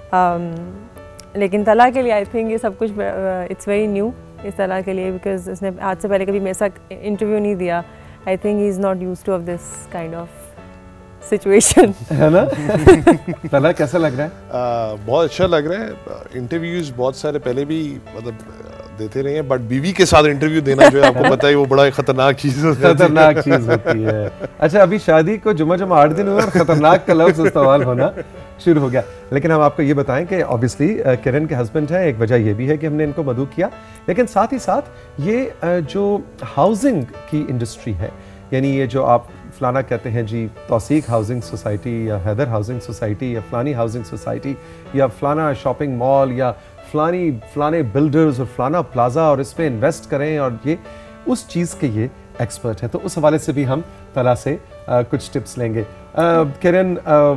लेकिन तला के लिए आई थिंक ये सब कुछ इट्स वेरी न्यू इस तला के लिए, बिकॉज उसने आज से पहले कभी मेरे साथ इंटरव्यू नहीं दिया। I think he is not used to of this kind of situation, है ना? तला कैसा लग रहा है? बहुत अच्छा लग रहा है। इंटरव्यूज बहुत सारे पहले भी मतलब देते रहे हैं, बट बीवी के साथ इंटरव्यू देना जो है आपको पता है वो बड़ा खतरनाक चीज़ होती है। खतरनाक चीज़ होती है। अच्छा, अभी शादी को जुमा 8 दिन हुए और खतरनाक का लफ्ज़ इस्तेमाल होना शुरू हो गया। लेकिन हम आपको ये बताएं कि ऑब्वियसली किरण के हस्बैंड हैं, एक वजह ये भी है कि हमने इनको मदऊ किया, लेकिन साथ ही साथ ये जो हाउसिंग की इंडस्ट्री है, यानी ये जो आप फलाना कहते हैं जी तौसीक हाउसिंग सोसाइटी या हैदर हाउसिंग सोसाइटी या फलानी हाउसिंग सोसाइटी या फलाना शॉपिंग मॉल या फलाने बिल्डर्स और फलाना प्लाजा और इसमें इन्वेस्ट करें, और ये उस चीज़ के ये एक्सपर्ट हैं। तो उस हवाले से भी हम तला से कुछ टिप्स लेंगे। किरण,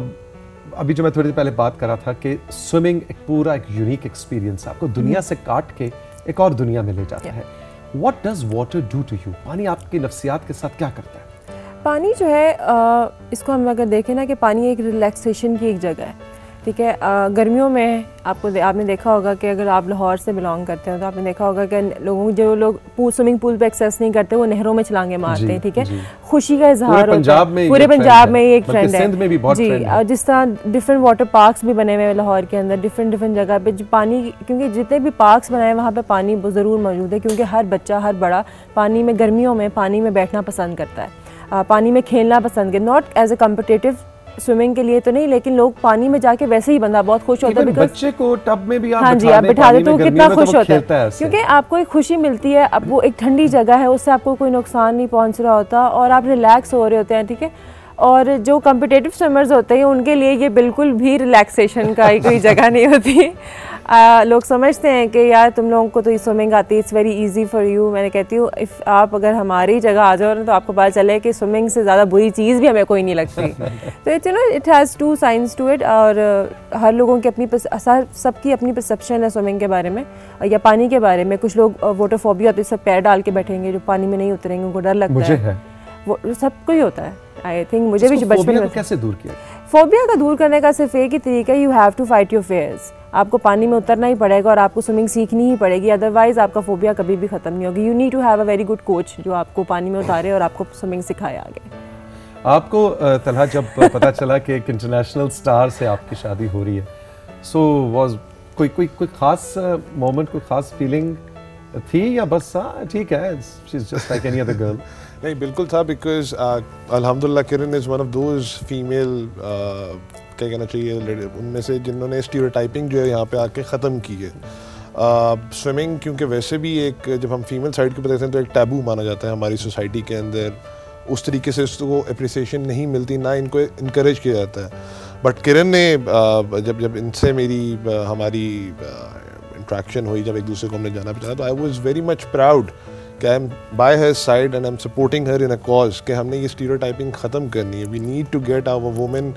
अभी जो मैं थोड़ी देर पहले बात कर रहा था कि स्विमिंग एक पूरा एक यूनिक एक्सपीरियंस है, आपको दुनिया से काट के एक और दुनिया में ले जाता है। What does water do to you? पानी आपकी नफ्सियात के साथ क्या करता है? पानी जो है इसको हम अगर देखें ना कि पानी एक रिलैक्सेशन की एक जगह है, ठीक है। गर्मियों में आपने देखा होगा कि अगर आप लाहौर से बिलोंग करते हैं तो आपने देखा होगा कि जो लोग स्विमिंग पूल पे एक्सेस नहीं करते वो नहरों में छलांगे मारते हैं, ठीक है। खुशी का इजहार होता है, पूरे पंजाब में एक ट्रेंड है जी। जिस तरह डिफरेंट वाटर पार्क्स भी बने हुए हैं लाहौर के अंदर, डिफरेंट जगह पे पानी, क्योंकि जितने भी पार्क्स बनाए वहाँ पे पानी ज़रूर मौजूद है, क्योंकि हर बच्चा हर बड़ा पानी में गर्मियों में पानी में बैठना पसंद करता है, पानी में खेलना पसंद है। Not as a competitive swimming के लिए तो नहीं, लेकिन लोग पानी में जाके वैसे ही बंदा बहुत खुश होता है। बच्चे को टब में भी आप हाँ जी, आप बिठा दे तो कितना खुश होता है, क्योंकि आपको एक खुशी मिलती है। अब वो एक ठंडी जगह है, उससे आपको कोई नुकसान नहीं पहुंच रहा होता और आप रिलैक्स हो रहे होते हैं, ठीक है। और जो कम्पिटिटिव स्विमर्स होते हैं उनके लिए ये बिल्कुल भी रिलैक्सेशन का कोई जगह नहीं होती। लोग समझते हैं कि यार तुम लोगों को तो ये स्विमिंग आती है, it's very easy for you. मैंने कहती हूँ इफ़ आप अगर हमारी जगह आ जाओ ना तो आपको पता चले कि स्विमिंग से ज़्यादा बुरी चीज़ भी हमें कोई नहीं लगती। तो it's it has two sides to it, और हर लोगों की अपनी सबकी अपनी परसेप्शन है स्विमिंग के बारे में या पानी के बारे में। कुछ लोग वाटरफोबिया होते हैं, सब पैर डाल के बैठेंगे, जो पानी में नहीं उतरेंगे, उनको डर लगता है। वो सबको ही होता है। आई थिंक मुझे भी बचपन में। कैसे दूर किया? फोबिया का दूर करने का सिर्फ एक ही तरीका है, you have to fight your fears. आपको पानी में उतरना ही पड़ेगा और आपको स्विमिंग सीखनी ही पड़ेगी, अदरवाइज आपका फोबिया कभी भी खत्म नहीं होगी। You need to have a very good coach जो आपको पानी में उतारे और आपको स्विमिंग सिखाए आगे। आपको तलहा जब पता चला कि एक इंटरनेशनल स्टार से आपकी शादी हो रही है, सो वाज कोई खास मोमेंट, कोई खास फीलिंग थी या बस ठीक है she is just like any other girl? नहीं, बिल्कुल था, बिकॉज अल्हम्दुलिल्लाह Kiran is one of those female क्या कहना चाहिए उनमें से जिन्होंने स्टीरियोटाइपिंग जो है यहाँ पे आके ख़त्म की है। स्विमिंग क्योंकि वैसे भी एक, जब हम फीमेल साइड के बताते हैं तो एक टैबू माना जाता है हमारी सोसाइटी के अंदर, उस तरीके से उसको अप्रिसिएशन नहीं मिलती, ना इनको इनकरेज किया जाता है। बट किरण ने जब इनसे हमारी इंट्रैक्शन हुई, जब एक दूसरे को हमने जाना पहचाना, तो I was very much proud कि I am by her side and I am supporting her in a cause कि हमने ये स्टीरियोटाइपिंग ख़त्म करनी है। We need to get our women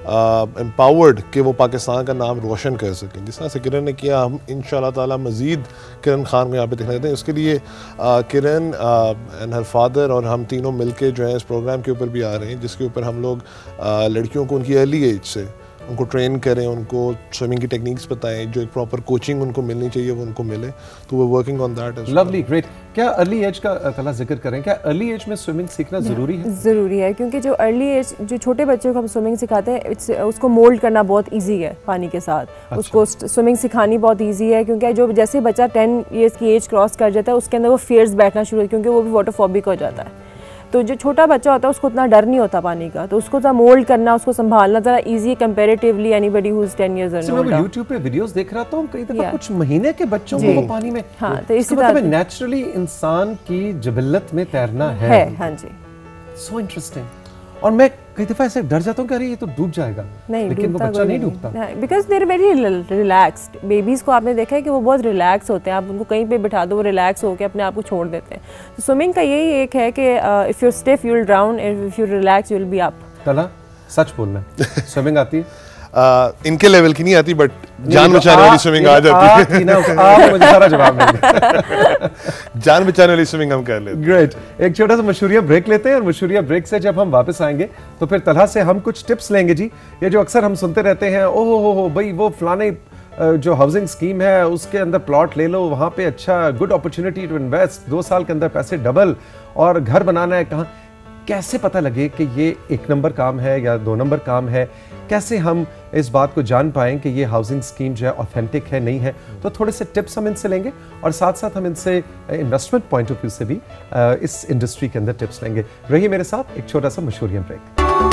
empowered कि वो पाकिस्तान का नाम रोशन कर सकें, जिस तरह से किरण ने किया। हम इंशाल्लाह ताला मज़ीद किरण खान को यहाँ पे देखना चाहते हैं। उसके लिए किरण एंड हर फादर और हम तीनों मिलके जो है इस प्रोग्राम के ऊपर भी आ रहे हैं, जिसके ऊपर हम लोग लड़कियों को उनकी अर्ली एज से उनको ट्रेन करें, उनको स्विमिंग की टेक्निक्स बताएं, जो एक प्रॉपर कोचिंग उनको मिलनी चाहिए वो उनको मिले। तो वो working on that as well. Lovely, great. क्या अर्ली एज का तला जिक्र करें, क्या अर्ली एज में स्विमिंग सीखना ज़रूरी है? ज़रूरी है, क्योंकि जो अर्ली एज, जो छोटे बच्चों को हम स्विमिंग सिखाते हैं, उसको मोल्ड करना बहुत ईजी है पानी के साथ। अच्छा। उसको स्विमिंग सिखानी बहुत ईजी है, क्योंकि जो जैसे बच्चा 10 ईयर्स की एज क्रॉस कर जाता है उसके अंदर वो फियर्स बैठना शुरू होता है, क्योंकि वो भी वाटरफोबिक हो जाता है। तो जो छोटा बच्चा होता है उसको उतना डर नहीं होता पानी का, तो उसको ज़रा मोल्ड करना, उसको संभालना ज़रा इजी है comparatively anybody who is 10 years and old. मैं YouTube पे वीडियोस देख रहा था, कई दफा कुछ महीने के बच्चों को पानी में, हाँ, तो इसी तरह नेचुरली इंसान की जबिल्लत में तैरना है। हाँ जी, सो इंटरेस्टिंग। और मैं कई दफा ऐसे डर जाता हूँ कि अरे ये तो डूब जाएगा, लेकिन वो बच्चा नहीं डूबता, because they are very relaxed. Babies को आपने देखा है कि वो बहुत रिलैक्स होते हैं, आप उनको कहीं पे बिठा दो वो रिलैक्स होकर अपने आप को छोड़ देते हैं। तो स्विमिंग का यही एक है कि if you stiff you will drown, if you relax you will be up. Talha सच बोलना, स्विमिंग आती है? इनके लेवल की नहीं आती, बट जान बचाने वाली स्विमिंग आ जाती है। आपने मुझे सारा जवाब नहीं दिया। जान बचाने वाली स्विमिंग हम कर लेते हैं। ग्रेट, एक छोटा सा मशहूरिया ब्रेक लेते हैं और मशहूरिया ब्रेक से जब हम वापस आएंगे तो फिर तलहा से हम कुछ टिप्स लेंगे जी। ये जो अक्सर हम सुनते रहते हैं, ओहो हो भाई वो फलाने जो हाउसिंग स्कीम है उसके अंदर प्लॉट ले लो, वहां पे अच्छा गुड अपॉर्चुनिटी टू इन्वेस्ट, 2 साल के अंदर पैसे डबल और घर बनाना है। कहाँ कैसे पता लगे कि ये 1 नंबर काम है या 2 नंबर काम है? कैसे हम इस बात को जान पाएं कि ये हाउसिंग स्कीम जो है ऑथेंटिक है नहीं है? तो थोड़े से टिप्स हम इनसे लेंगे और साथ साथ हम इनसे इन्वेस्टमेंट पॉइंट ऑफ व्यू से भी इस इंडस्ट्री के अंदर टिप्स लेंगे। रहिए मेरे साथ, एक छोटा सा मशहूरिया ब्रेक।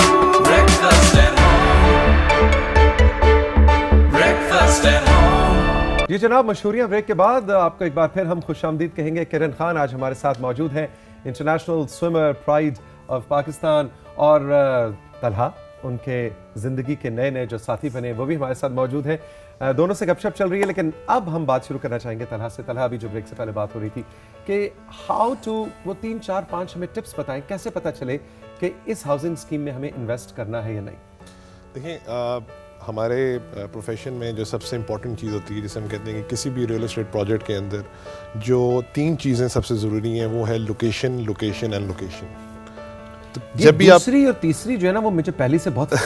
जी जनाब, मशहूरिया ब्रेक के बाद आपको एक बार फिर हम खुशामदीद कहेंगे। किरण खान आज हमारे साथ मौजूद हैं, international swimmer, pride of Pakistan, और तलहा उनके ज़िंदगी के नए नए जो साथी बने वो भी हमारे साथ मौजूद हैं। दोनों से गपशप चल रही है, लेकिन अब हम बात शुरू करना चाहेंगे तलहा से। तलहा, अभी जो ब्रेक से पहले बात हो रही थी कि हाउ टू, वो 3, 4, 5 हमें टिप्स बताएं, कैसे पता चले कि इस हाउसिंग स्कीम में हमें इन्वेस्ट करना है या नहीं? देखिए, हमारे प्रोफेशन में जो सबसे इम्पॉर्टेंट चीज़ होती है, जिसे हम कहते हैं कि किसी भी रियल एस्टेट प्रोजेक्ट के अंदर जो 3 चीज़ें सबसे ज़रूरी हैं, वो है लोकेशन, लोकेशन एंड लोकेशन। तो जब भी दूसरी और तीसरी जो है ना, वो मुझे पहले से बहुत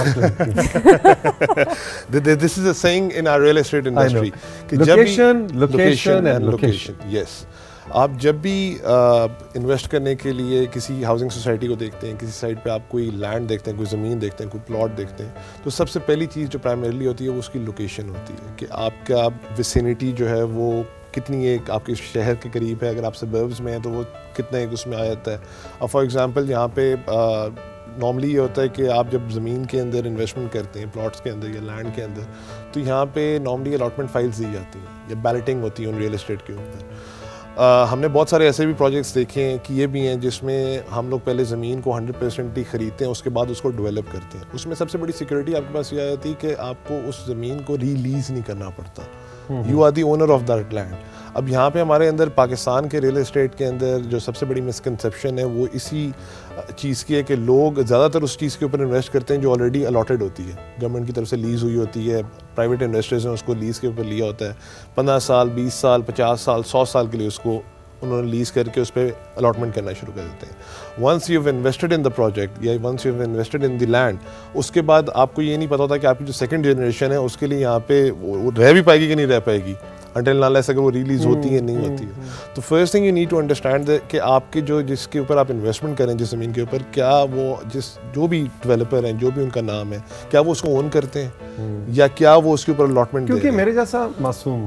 this is a saying in our real estate industry कि location, location and location. Yes, आप जब भी इन्वेस्ट करने के लिए किसी हाउसिंग सोसाइटी को देखते हैं, किसी साइट पे आप कोई लैंड देखते हैं, कोई ज़मीन देखते हैं, कोई प्लॉट देखते हैं, तो सबसे पहली चीज़ जो प्राइमरीली होती है वो उसकी लोकेशन होती है कि आपका विसिनिटी जो है वो कितनी एक आपके शहर के करीब है। अगर आप सबर्ब्स में हैं तो वो कितना एक उसमें आ जाता है। अब फॉर एग्जांपल यहाँ पे नॉर्मली ये होता है कि आप जब ज़मीन के अंदर इन्वेस्टमेंट करते हैं, प्लॉट्स के अंदर या लैंड के अंदर, तो यहाँ पे नॉर्मली अलॉटमेंट फाइल्स दी जाती हैं या बैलेटिंग होती है उन रियल एस्टेट के ऊपर। हमने बहुत सारे ऐसे भी प्रोजेक्ट्स देखे हैं कि ये भी हैं जिसमें हम लोग पहले ज़मीन को 100% ही ख़रीदते हैं, उसके बाद उसको डेवलप करते हैं। उसमें सबसे बड़ी सिक्योरिटी आपके पास ये आ जाती है कि आपको उस ज़मीन को रीलीज़ नहीं करना पड़ता। You are the owner of that land. अब यहाँ पे हमारे अंदर पाकिस्तान के रियल एस्टेट के अंदर जो सबसे बड़ी मिसकंसेप्शन है वो इसी चीज़ की है कि लोग ज़्यादातर उस चीज़ के ऊपर इन्वेस्ट करते हैं जो ऑलरेडी अलॉटेड होती है, गवर्नमेंट की तरफ से लीज़ हुई होती है, प्राइवेट इन्वेस्टर्स ने उसको लीज़ के ऊपर लिया होता है। 15 साल, 20 साल, 50 साल, 100 साल के लिए उसको उन्होंने लीज़ करके उस पर अलॉटमेंट करना शुरू कर देते हैं। Once you have invested in the project या once you have invested in the land, उसके बाद आपको ये नहीं पता होता कि आपकी जो सेकंड जनरेशन है उसके लिए यहाँ पे वो रह भी पाएगी कि नहीं रह पाएगी, until unless अगर वो रिलीज होती है नहीं होती है। तो first thing you need to understand कि आपके जो जिसके ऊपर आप इन्वेस्टमेंट करें जिस ज़मीन के ऊपर, क्या वो जो भी डेवलपर हैं, जो भी उनका नाम है, क्या वो उसको ओन करते हैं या क्या वो उसके ऊपर अलॉटमेंट। क्योंकि मेरे जैसा मासूम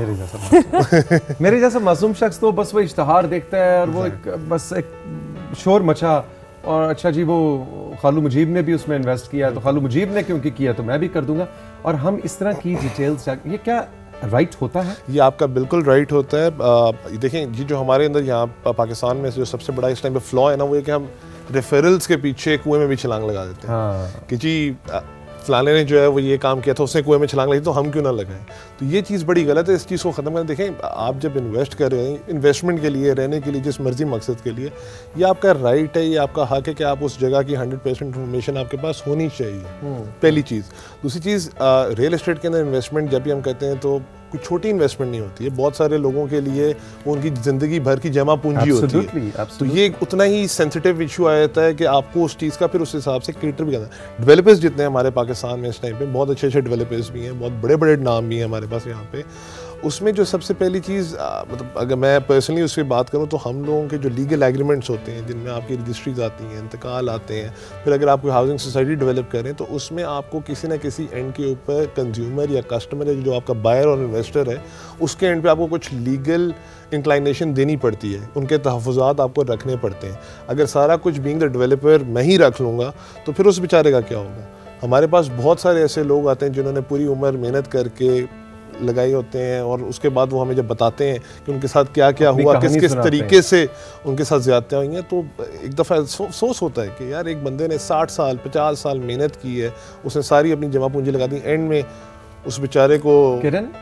मेरे जैसा मासूम शख्स तो बस वो इश्तहार देखता है और वो बस एक शोर मचा और अच्छा जी वो खालू मुजीब ने भी उसमें इन्वेस्ट किया तो खालू मुजीब ने क्योंकि किया तो मैं भी कर दूंगा, और हम इस तरह की डिटेल्स, ये क्या राइट होता है? ये आपका बिल्कुल राइट होता है। देखें जी, जो हमारे अंदर यहाँ पाकिस्तान में जो सबसे बड़ा इस टाइम पे फ्लॉ है ना, वो ये कि हम रेफरल्स के पीछे कुएं में भी छलांग लगा देते हैं कि जी फलाने ने जो है वो ये काम किया था, उसने कुएं में छलांग लगाई तो हम क्यों ना लगाएं। तो ये चीज़ बड़ी गलत है, इस चीज़ को ख़त्म करें। देखें, आप जब इन्वेस्ट कर रहे हैं, इन्वेस्टमेंट के लिए, रहने के लिए, जिस मर्जी मकसद के लिए, ये आपका राइट है, ये आपका हक है कि आप उस जगह की 100% इन्फॉर्मेशन आपके पास होनी चाहिए, पहली चीज़। दूसरी चीज़, रियल एस्टेट के अंदर इन्वेस्टमेंट जब भी हम कहते हैं तो कोई छोटी इन्वेस्टमेंट नहीं होती है। बहुत सारे लोगों के लिए वो उनकी ज़िंदगी भर की जमा पूंजी होती है। तो ये उतना ही सेंसिटिव इशू आ जाता है कि आपको उस चीज़ का फिर उस हिसाब से कैटर भी करना है। डेवलपर्स जितने हैं हमारे पाकिस्तान में इस टाइम पे, बहुत अच्छे अच्छे डेवलपर्स भी हैं, बहुत बड़े बड़े नाम भी हैं हमारे पास यहाँ पे। उसमें जो सबसे पहली चीज़, मतलब अगर मैं पर्सनली उसकी बात करूँ तो हम लोगों के जो लीगल एग्रीमेंट्स होते हैं जिनमें आपकी रजिस्ट्रीज आती हैं, इंतकाल आते हैं, फिर अगर आप कोई हाउसिंग सोसाइटी डेवलप करें तो उसमें आपको किसी न किसी एंड के ऊपर कंज्यूमर या कस्टमर है जो आपका बायर और इन्वेस्टर है, उसके एंड पे आपको कुछ लीगल इंक्लाइनेशन देनी पड़ती है, उनके तहफ़्फ़ुज़ात आपको रखने पड़ते हैं। अगर सारा कुछ बीइंग द डेवलपर मैं ही रख लूँगा तो फिर उस बेचारे का क्या होगा। हमारे पास बहुत सारे ऐसे लोग आते हैं जिन्होंने पूरी उम्र मेहनत करके लगाए होते हैं और उसके बाद वो हमें जब बताते हैं कि उनके साथ क्या क्या हुआ, किस किस तरीके से उनके साथ ज़्यादतियाँ हुई हैं, तो एक दफ़ा अफसोस होता है कि यार एक बंदे ने 60 साल 50 साल मेहनत की है, उसने सारी अपनी जमा पूंजी लगा दी, एंड में उस बेचारे को किरण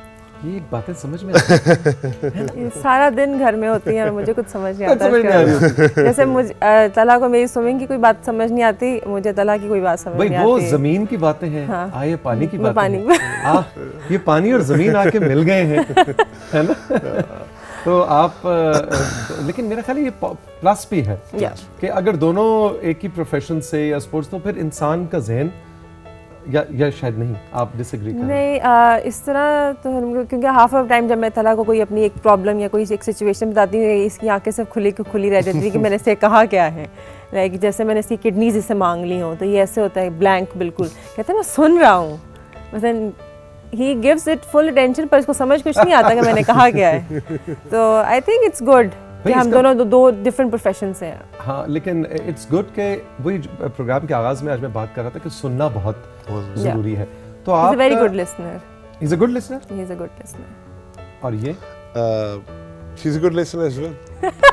ये बातें समझ में आती सारा दिन घर में होती है और मुझे कुछ समझ नहीं आता। जैसे मुझे तला को मेरी स्विमिंग की कोई बात समझ नहीं आती, मुझे तला की कोई बात समझ नहीं आती। वो जमीन की बातें हैं। हाँ। आए पानी की बातें पानी ये पानी और जमीन आके मिल गए हैं, है ना? तो आप लेकिन मेरा ख्याल है ये प्लस भी है कि अगर दोनों एक ही प्रोफेशन से या स्पोर्ट्स, तो फिर इंसान का जहन या शायद नहीं, आप डिसएग्री करें? नहीं, इस तरह तो क्योंकि हाफ ऑफ टाइम जब मैं तला को कोई अपनी एक प्रॉब्लम या कोई एक सिचुएशन बताती हूँ, इसकी आंखें सब खुली रह जाती है कि मैंने इससे कहा क्या है। लाइक जैसे मैंने इसकी किडनीज इससे मांग ली हो, तो ये ऐसे होता है ब्लैंक, बिल्कुल कहते हैं मैं सुन रहा हूँ, मतलब he gives it full attention, पर इसको समझ कुछ नहीं आता कि मैंने कहा क्या है। तो आई थिंक इट्स गुड कि हम दोनों दो डिफरेंट प्रोफेशंस हैं। हाँ, लेकिन इट्स गुड कि वही प्रोग्राम के आगाज में आज मैं बात कर रहा था कि सुनना बहुत जरूरी है। तो आप He's a very good listener. He's a good listener? He's a good listener. और ये? She's a good listener as well.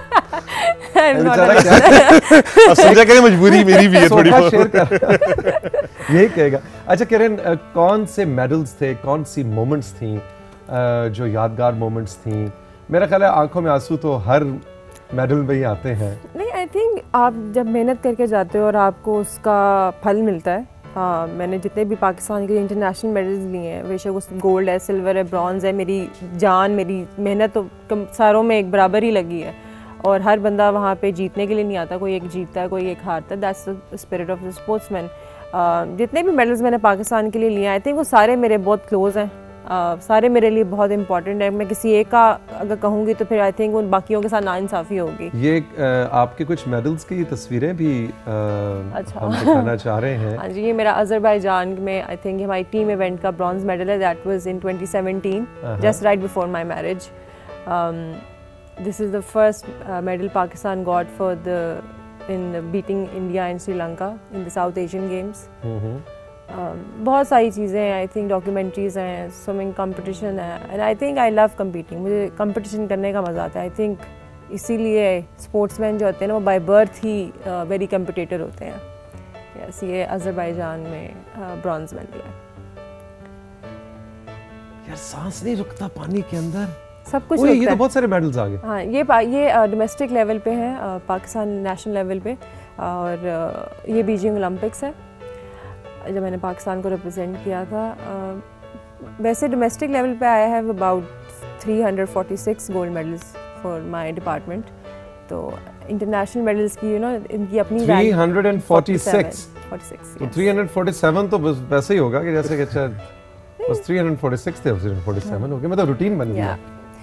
I'm not a listener. अब समझा कि मजबूरी मेरी भी है थोड़ी बहुत। यही कहेगा। अच्छा किरण, कौन से मेडल्स थे, कौन सी मोमेंट्स थी जो यादगार मोमेंट्स थी? मेरा ख्याल है आंखों में आंसू तो हर मेडल में ही आते हैं। नहीं, आई थिंक आप जब मेहनत करके जाते हो और आपको उसका फल मिलता है। हाँ, मैंने जितने भी पाकिस्तान के इंटरनेशनल मेडल्स लिए हैं, बेशक उस गोल्ड है, सिल्वर है, ब्रॉन्ज है, मेरी जान, मेरी मेहनत तो सारों में एक बराबर ही लगी है। और हर बंदा वहाँ पे जीतने के लिए नहीं आता, कोई एक जीतता है, कोई एक हारता है। That's the spirit of the sportsman. जितने भी मेडल्स मैंने पाकिस्तान के लिए लिए, आई थिंक वो सारे मेरे बहुत क्लोज हैं, सारे मेरे लिए बहुत इंपॉर्टेंट है। मैं किसी एक का अगर कहूँगी तो फिर आई थिंक उन बाकियों के साथ नाइंसाफ़ी होगी। ये आपके कुछ मेडल्स की तस्वीरें भी अच्छा हम दिखाना चाह रहे हैं। हाँ जी, ये मेरा अज़रबैजान में आई थिंक हमारी टीम इवेंट का ब्रॉन्ज मेडल है। That was in 2017, just right before my marriage. This is the first medal Pakistan got for the in beating India and Sri Lanka in the South Asian games. बहुत सारी चीज़ें हैं, आई थिंक डॉक्यूमेंट्रीज़ हैं, स्विमिंग कंपटीशन है, and I think I love competing. मुझे कंपटीशन करने का मज़ा आता है। आई थिंक इसीलिए स्पोर्ट्समैन जो होते हैं ना, वो बाय बर्थ ही वेरी कम्पिटिटर होते हैं। यस, ये अज़रबैजान में ब्रॉन्ज मेडल है। यार सांस नहीं रुकता पानी के अंदर, सब कुछ ये तो बहुत सारे मेडल्स आ गए। हाँ, ये डोमेस्टिक लेवल पे है, पाकिस्तान नेशनल लेवल पे, और ये बीजिंग ओलंपिक्स है जब मैंने पाकिस्तान को रिप्रेजेंट किया था। वैसे डोमेस्टिक लेवल पे आया है about 346 gold medals for my department. तो इंटरनेशनल मेडल्स की इनकी अपनी 346 तो 347 तो बस वैसे ही होगा कि जैसे कि अच्छा बस 346 थे, 347 हो गए, मतलब रूटीन बन गया।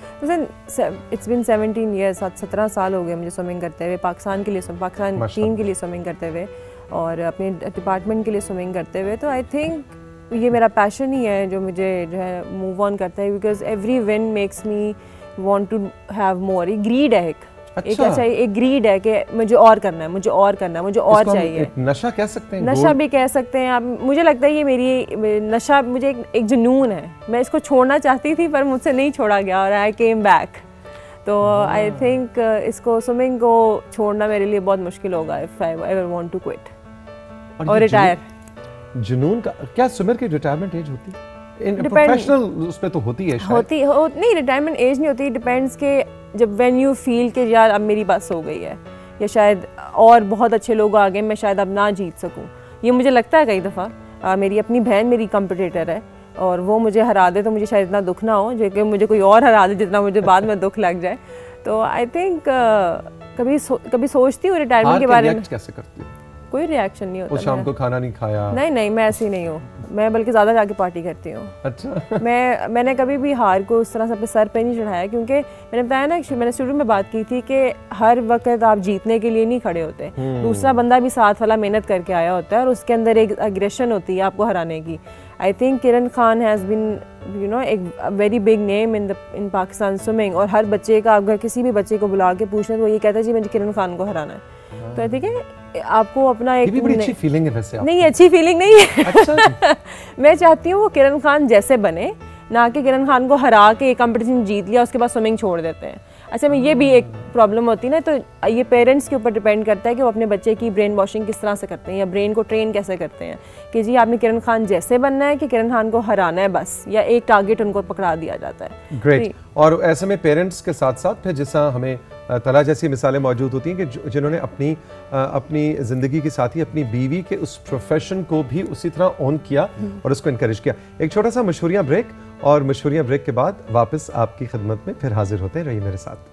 इट्स बिन 17 ईयर्स, 17 साल हो गए मुझे स्विमिंग करते हुए, पाकिस्तान के लिए, पाकिस्तान टीम के लिए स्विमिंग करते हुए और अपने डिपार्टमेंट के लिए स्विमिंग करते हुए। तो आई थिंक ये मेरा पैशन ही है जो मुझे जो है मूव ऑन करता है, because every win makes me want to have more. एक ग्रीड है, एक ग्रीड है कि मुझे और करना है, मुझे और करना है, मुझे और चाहिए। नशा कह सकते हैं, नशा भी कह सकते हैं आप। मुझे लगता है ये मेरी नशा, मुझे एक जुनून है। मैं इसको छोड़ना चाहती थी पर मुझसे नहीं छोड़ा गया और आई केम बैक। तो आई थिंक इसको, स्विमिंग को छोड़ना मेरे लिए बहुत मुश्किल होगा if I ever want to quit और रिटायर। जुनून का क्या, स्विमर की रिटायरमेंट एज होती है? प्रोफेशनल उसमें तो होती है शायद। नहीं, रिटायरमेंट एज नहीं होती, डिपेंड्स के जब व्हेन यू फील कि यार अब मेरी बस हो गई है, या शायद और बहुत अच्छे लोग आ गए, मैं शायद अब ना जीत सकूं। ये मुझे लगता है कई दफ़ा। मेरी अपनी बहन मेरी कंपटीटर है और वो मुझे हरा दे तो मुझे शायद इतना दुख ना हो, जो कि मुझे कोई और हरा दे जितना मुझे बाद में दुख लग जाए। तो आई थिंक कभी सोचती हूँ रिटायरमेंट के बारे में। कैसे करती हूँ? कोई रिएक्शन नहीं होता। वो शाम को खाना नहीं खाया? नहीं, मैं ऐसी नहीं हूँ। मैं बल्कि ज़्यादा जाके पार्टी करती हूँ। अच्छा। मैंने कभी भी हार को उस तरह से अपने सर पे नहीं चढ़ाया, क्योंकि मैंने बताया ना, मैंने शुरू में बात की थी कि हर वक्त आप जीतने के लिए नहीं खड़े होते। दूसरा बंदा भी साथ वाला मेहनत करके आया होता है और उसके अंदर एक एग्रेशन होती है आपको हराने की। I think Kiran Khan has been एक very big name in Pakistan swimming, और हर बच्चे का, अगर किसी भी बच्चे को बुला के पूछना तो वो ये कहता है जी मुझे किरण खान को हराना है। तो आई थिंक आपको अपना एक बड़ी अच्छी फीलिंग है वैसे। नहीं, अच्छी फीलिंग नहीं है। अच्छा। मैं चाहती हूँ वो किरण खान जैसे बने, ना कि किरण खान को हरा के एक कंपटीशन जीत लिया उसके बाद स्विमिंग छोड़ देते हैं। अच्छा मैं ये भी एक प्रॉब्लम होती है ना, तो ये पेरेंट्स के ऊपर डिपेंड करता है कि वो अपने बच्चे की ब्रेन वॉशिंग किस तरह से करते हैं या ब्रेन को ट्रेन कैसे करते हैं कि जी आपने किरण खान जैसे बनना है कि किरण खान को हराना है बस, या एक टारगेट उनको पकड़ा दिया जाता है। ग्रेट। और ऐसे में पेरेंट्स के साथ साथ फिर जैसा हमें तला जैसी मिसालें मौजूद होती हैं कि जिन्होंने अपनी ज़िंदगी के साथ ही अपनी बीवी के उस प्रोफेशन को भी उसी तरह ऑन किया और उसको इनकरेज किया। एक छोटा सा मशहूरियाँ ब्रेक, और मशहूरियाँ ब्रेक के बाद वापस आपकी खिदमत में फिर हाजिर होते हैं, रहिए मेरे साथ।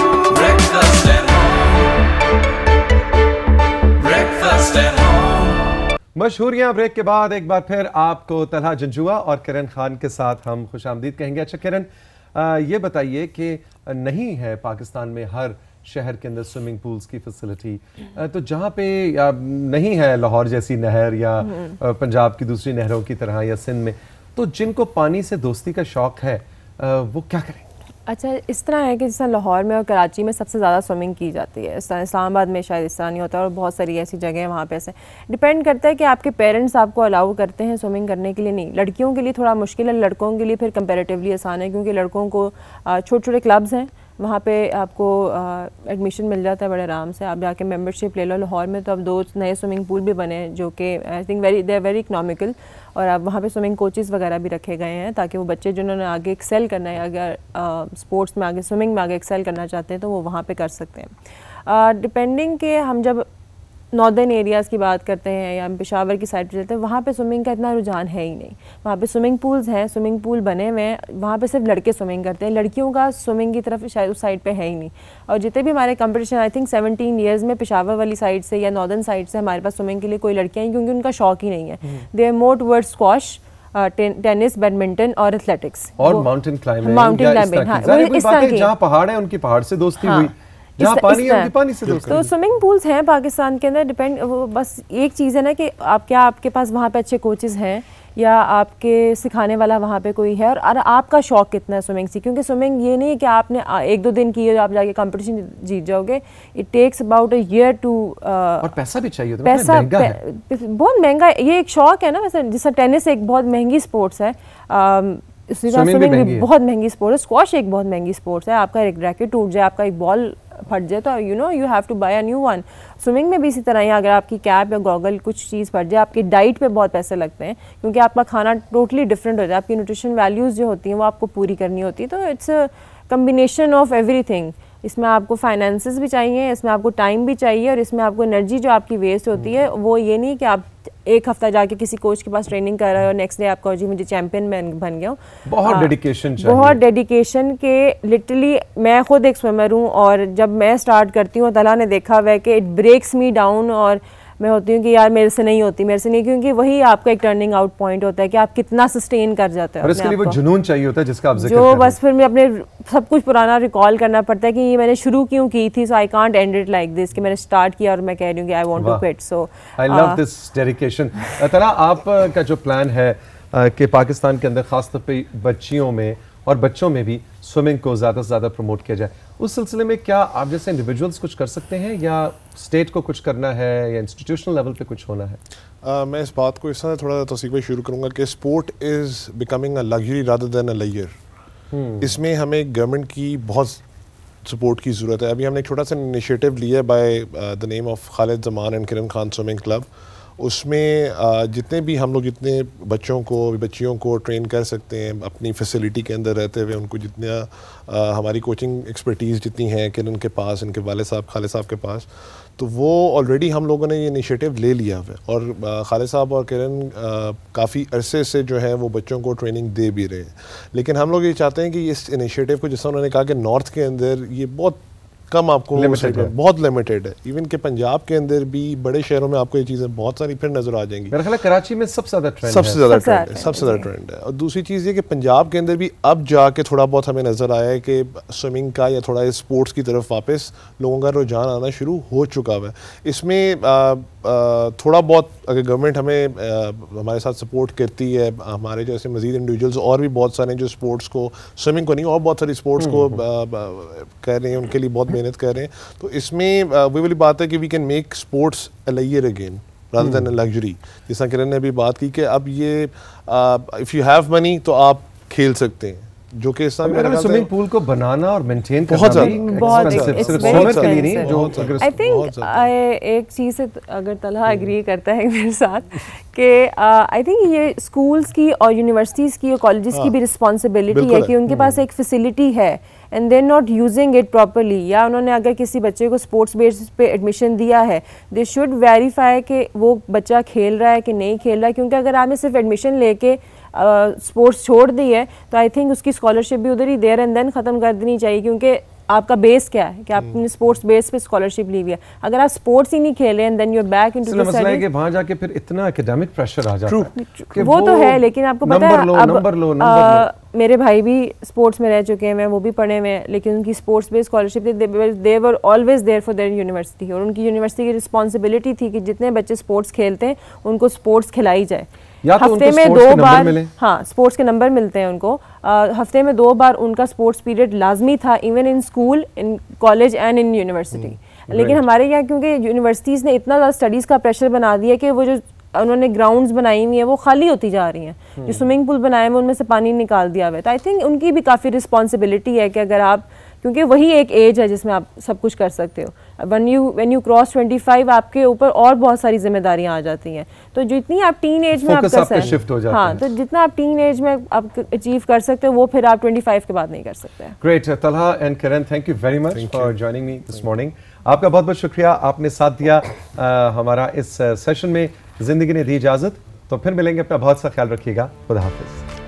मशहूरियाँ ब्रेक के बाद एक बार फिर आपको तलहा जंजुआ और किरण खान के साथ हम खुशामदीद कहेंगे। अच्छा किरण, ये बताइए कि नहीं है पाकिस्तान में हर शहर के अंदर स्विमिंग पूल्स की फैसिलिटी, तो जहाँ पे नहीं है लाहौर जैसी नहर या पंजाब की दूसरी नहरों की तरह या सिंध में, तो जिनको पानी से दोस्ती का शौक है वो क्या करें? अच्छा इस तरह है कि जैसा लाहौर में और कराची में सबसे ज़्यादा स्विमिंग की जाती है, इस्लामाबाद में शायद इस तरह नहीं होता, और बहुत सारी ऐसी जगह हैं वहाँ पे ऐसे डिपेंड करता है कि आपके पेरेंट्स आपको अलाउ करते हैं स्विमिंग करने के लिए। नहीं, लड़कियों के लिए थोड़ा मुश्किल है, लड़कों के लिए फिर कंपैरेटिवली आसान है, क्योंकि लड़कों को छोटे छोटे क्लब्स हैं, वहाँ पे आपको एडमिशन मिल जाता है बड़े आराम से, आप जाके मेंबरशिप ले लो। लाहौर में तो अब 2 नए स्विमिंग पूल भी बने हैं जो कि I think they are very economical, और अब वहाँ पे स्विमिंग कोचेस वगैरह भी रखे गए हैं ताकि वो बच्चे जिन्होंने आगे एक्सेल करना है, अगर स्पोर्ट्स में आगे स्विमिंग में आगे एक्सेल करना चाहते हैं तो वो वहाँ पे कर सकते हैं। डिपेंडिंग के हम जब नॉर्दर्न एरियाज़ की बात करते हैं या पेशावर की साइड पे चलते हैं, वहाँ पे स्विमिंग का इतना रुझान है ही नहीं। वहाँ पे स्विमिंग पूल्स हैं, स्विमिंग पूल बने हुए हैं, वहाँ पे सिर्फ लड़के स्विमिंग करते हैं, लड़कियों का स्विमिंग की तरफ शायद उस साइड पे है ही नहीं। और जितने भी हमारे कंपटीशन आई थिंक 17 ईयर्स में पेशावर वाली साइड से या नॉर्दर्न साइड से हमारे पास स्विमिंग के लिए कोई लड़कियाँ हैं, क्योंकि उनका शौक ही नहीं है। They are more towards squash, tennis, badminton और एथलेटिक्स और माउंटेन क्लाइंबिंग। हाँ, जहाँ पहाड़ है उनकी पहाड़ से दोस्ती हुई, जहाँ पानी है उनकी पानी से दोस्ती। तो स्विमिंग पूल्स हैं पाकिस्तान के अंदर, डिपेंड वो बस एक चीज़ है ना कि आपके पास वहाँ पे अच्छे कोचेस हैं या आपके सिखाने वाला वहाँ पे कोई है, और आपका शौक कितना है स्विमिंग से, क्योंकि स्विमिंग ये नहीं है कि आपने 1-2 दिन की आप जाके कंपटीशन जीत जाओगे। It takes about a year two, और पैसा भी चाहिए, पैसा बहुत महंगा है। ये एक शौक है ना, वैसे जैसा टेनिस एक बहुत महंगी स्पोर्ट्स है, स्विमिंग भी बहुत महंगी स्पोर्ट है, स्क्वॉश एक बहुत महंगी स्पोर्ट्स है। आपका एक रैकेट टूट जाए, आपका एक बॉल फट जाए तो you have to buy a new one. Swimming में भी इसी तरह ही, अगर आपकी कैप या गॉगल कुछ चीज़ फट जाए, आपकी डाइट पे बहुत पैसे लगते हैं, क्योंकि आपका खाना टोटली डिफरेंट हो जाए, आपकी न्यूट्रिशन वैल्यूज़ जो होती हैं वो आपको पूरी करनी होती है। तो it's a combination of everything. इसमें आपको फाइनेंसेस भी चाहिए, इसमें आपको टाइम भी चाहिए, और इसमें आपको एनर्जी जो आपकी वेस्ट होती है वो ये नहीं कि आप एक हफ्ता जाके किसी कोच के पास ट्रेनिंग कर रहे हो और नेक्स्ट डे आपको जी मुझे चैंपियन बन गया हूँ। बहुत डेडिकेशन चाहिए, बहुत डेडिकेशन के लिटरली। मैं खुद एक स्विमर हूँ, और जब मैं स्टार्ट करती हूँ तला ने देखा हुआ है कि इट ब्रेक्स मी डाउन, और मैं होती हूँ कि यार मेरे से नहीं होती, क्योंकि वही आपका एक टर्निंग आउट पॉइंट होता है कि आप कितना सस्टेन कर जाते हो। और इसके लिए वो जुनून चाहिए होता है जिसका आप जिक्र कर रहे हैं, बस फिर मैं अपने सब कुछ पुराना रिकॉल करना पड़ता है कि ये मैंने शुरू क्यों की थी, so I can't end it like this, कि मैंने स्टार्ट किया और मैं कह रही हूँ कि I want to quit. So I love this dedication. Talha, आपका जो प्लान है कि पाकिस्तान के अंदर खासतौर पे बच्चियों में और बच्चों में भी स्विमिंग को ज़्यादा से ज़्यादा प्रमोट किया जाए, उस सिलसिले में क्या आप जैसे इंडिविजुअल्स कुछ कर सकते हैं, या स्टेट को कुछ करना है, या इंस्टीट्यूशनल लेवल पे कुछ होना है? मैं इस बात को इस तरह थोड़ा तौसीक में शुरू करूँगा कि sport is becoming a luxury rather than a leisure. इसमें हमें गवर्नमेंट की बहुत सपोर्ट की ज़रूरत है। अभी हमने एक छोटा सा इनिशिएटिव लिया by the name of Khalid Zaman and Kiran Khan swimming club. उसमें जितने भी हम लोग जितने बच्चियों को ट्रेन कर सकते हैं अपनी फैसिलिटी के अंदर रहते हुए, उनको जितना हमारी कोचिंग एक्सपर्टीज़ जितनी है किरण के पास, इनके वाले साहब खालिद साहब के पास, तो वो ऑलरेडी हम लोगों ने ये इनिशिएटिव ले लिया है। और खालिद साहब और किरण काफ़ी अरसे से जो है वो बच्चों को ट्रेनिंग दे भी रहे हैं। लेकिन हम लोग ये चाहते हैं कि इस इनिशिएटिव को, जैसा उन्होंने कहा कि नॉर्थ के अंदर ये बहुत कम आपको बहुत लिमिटेड है, इवन के पंजाब के अंदर भी बड़े शहरों में आपको ये चीज़ें बहुत सारी फिर नजर आ जाएंगी। मेरा ख्याल है कराची में सबसे ज़्यादा ट्रेंड है। और दूसरी चीज़ ये कि पंजाब के अंदर भी अब जाके थोड़ा बहुत हमें नज़र आया है कि स्विमिंग का या थोड़ा स्पोर्ट्स की तरफ वापस लोगों का रुझान आना शुरू हो चुका है। इसमें थोड़ा बहुत अगर गवर्नमेंट हमें हमारे साथ सपोर्ट करती है, हमारे जैसे मज़ीद इंडिविजुअल्स और भी बहुत सारे जो स्पोर्ट्स को, स्विमिंग को नहीं और बहुत सारी स्पोर्ट्स को कर रहे हैं, उनके लिए बहुत मेहनत कर रहे हैं, तो इसमें वही वाली बात है कि we can make sports a लेयर again rather than a luxury. जैसा किरण ने अभी बात की कि अब ये इफ़ यू हैव मनी तो आप खेल सकते हैं, जो कि इस समय स्विमिंग पूल को बनाना और मेंटेन करना बहुत आई थिंक एक चीज़ से अगर तलहा एग्री करता है मेरे साथ कि आई थिंक ये स्कूल्स की और यूनिवर्सिटीज़ की और कॉलेजेस की भी रिस्पॉन्सिबिलिटी है कि उनके पास एक फैसिलिटी है and they're not using it properly, या उन्होंने अगर किसी बच्चे को स्पोर्ट्स बेसिस पे एडमिशन दिया है, दे शुड वेरीफाई कि वो बच्चा खेल रहा है कि नहीं खेल रहा है, क्योंकि अगर आपने सिर्फ एडमिशन लेके स्पोर्ट्स छोड़ दी है तो आई थिंक उसकी स्कॉलरशिप भी उधर ही देयर एंड देन ख़त्म कर देनी चाहिए, क्योंकि आपका बेस क्या है कि आपने स्पोर्ट्स बेस पे स्कॉलरशिप ली हुई है। अगर आप स्पोर्ट्स ही नहीं खेले and then you are back into the मसला है कि वहां जाके फिर इतना एकेडमिक प्रेशर आ जाता है वो तो है, लेकिन आपको पता है अब मेरे भाई भी स्पोर्ट्स में रह चुके हैं, वो भी पढ़े हुए हैं, लेकिन उनकी स्पोर्ट्स बेस्ड स्कॉलरशिप थी, they were always there for their university, और उनकी यूनिवर्सिटी की रिस्पॉन्सिबिलिटी थी कि जितने बच्चे स्पोर्ट्स खेलते हैं उनको स्पोर्ट्स खिलाई जाए। हफ्ते में 2 बार, हाँ स्पोर्ट्स के नंबर मिलते हैं उनको, हफ्ते में 2 बार उनका स्पोर्ट्स पीरियड लाजमी था, even in school, in college and in university. लेकिन हमारे यहाँ क्योंकि यूनिवर्सिटीज़ ने इतना ज़्यादा स्टडीज़ का प्रेशर बना दिया कि वो जो उन्होंने ग्राउंड्स बनाई हुई हैं वो खाली होती जा रही हैं, जो स्विमिंग पूल बनाए हुए उनमें से पानी निकाल दिया हुआ है। तो आई थिंक उनकी भी काफ़ी रिस्पॉन्सिबिलिटी है कि अगर आप, क्योंकि वही एक एज है जिसमें आप सब कुछ कर सकते हो, व्हेन यू क्रॉस 25 आपके ऊपर और बहुत सारी जिम्मेदारियां आ जाती हैं, तो जितनी आप टीन एज में आप कर सकते हैं, हाँ तो जितना आप टीन एज में आप अचीव कर सकते हो वो फिर आप 25 के बाद नहीं कर सकते। Great Talha and Kiran, thank you very much for joining me this morning. आपका बहुत बहुत शुक्रिया, आपने साथ दिया हमारा इस सेशन में। जिंदगी ने दी इजाजत, तो फिर मिलेंगे, अपना बहुत सा ख्याल रखिएगा, खुदा हाफिज।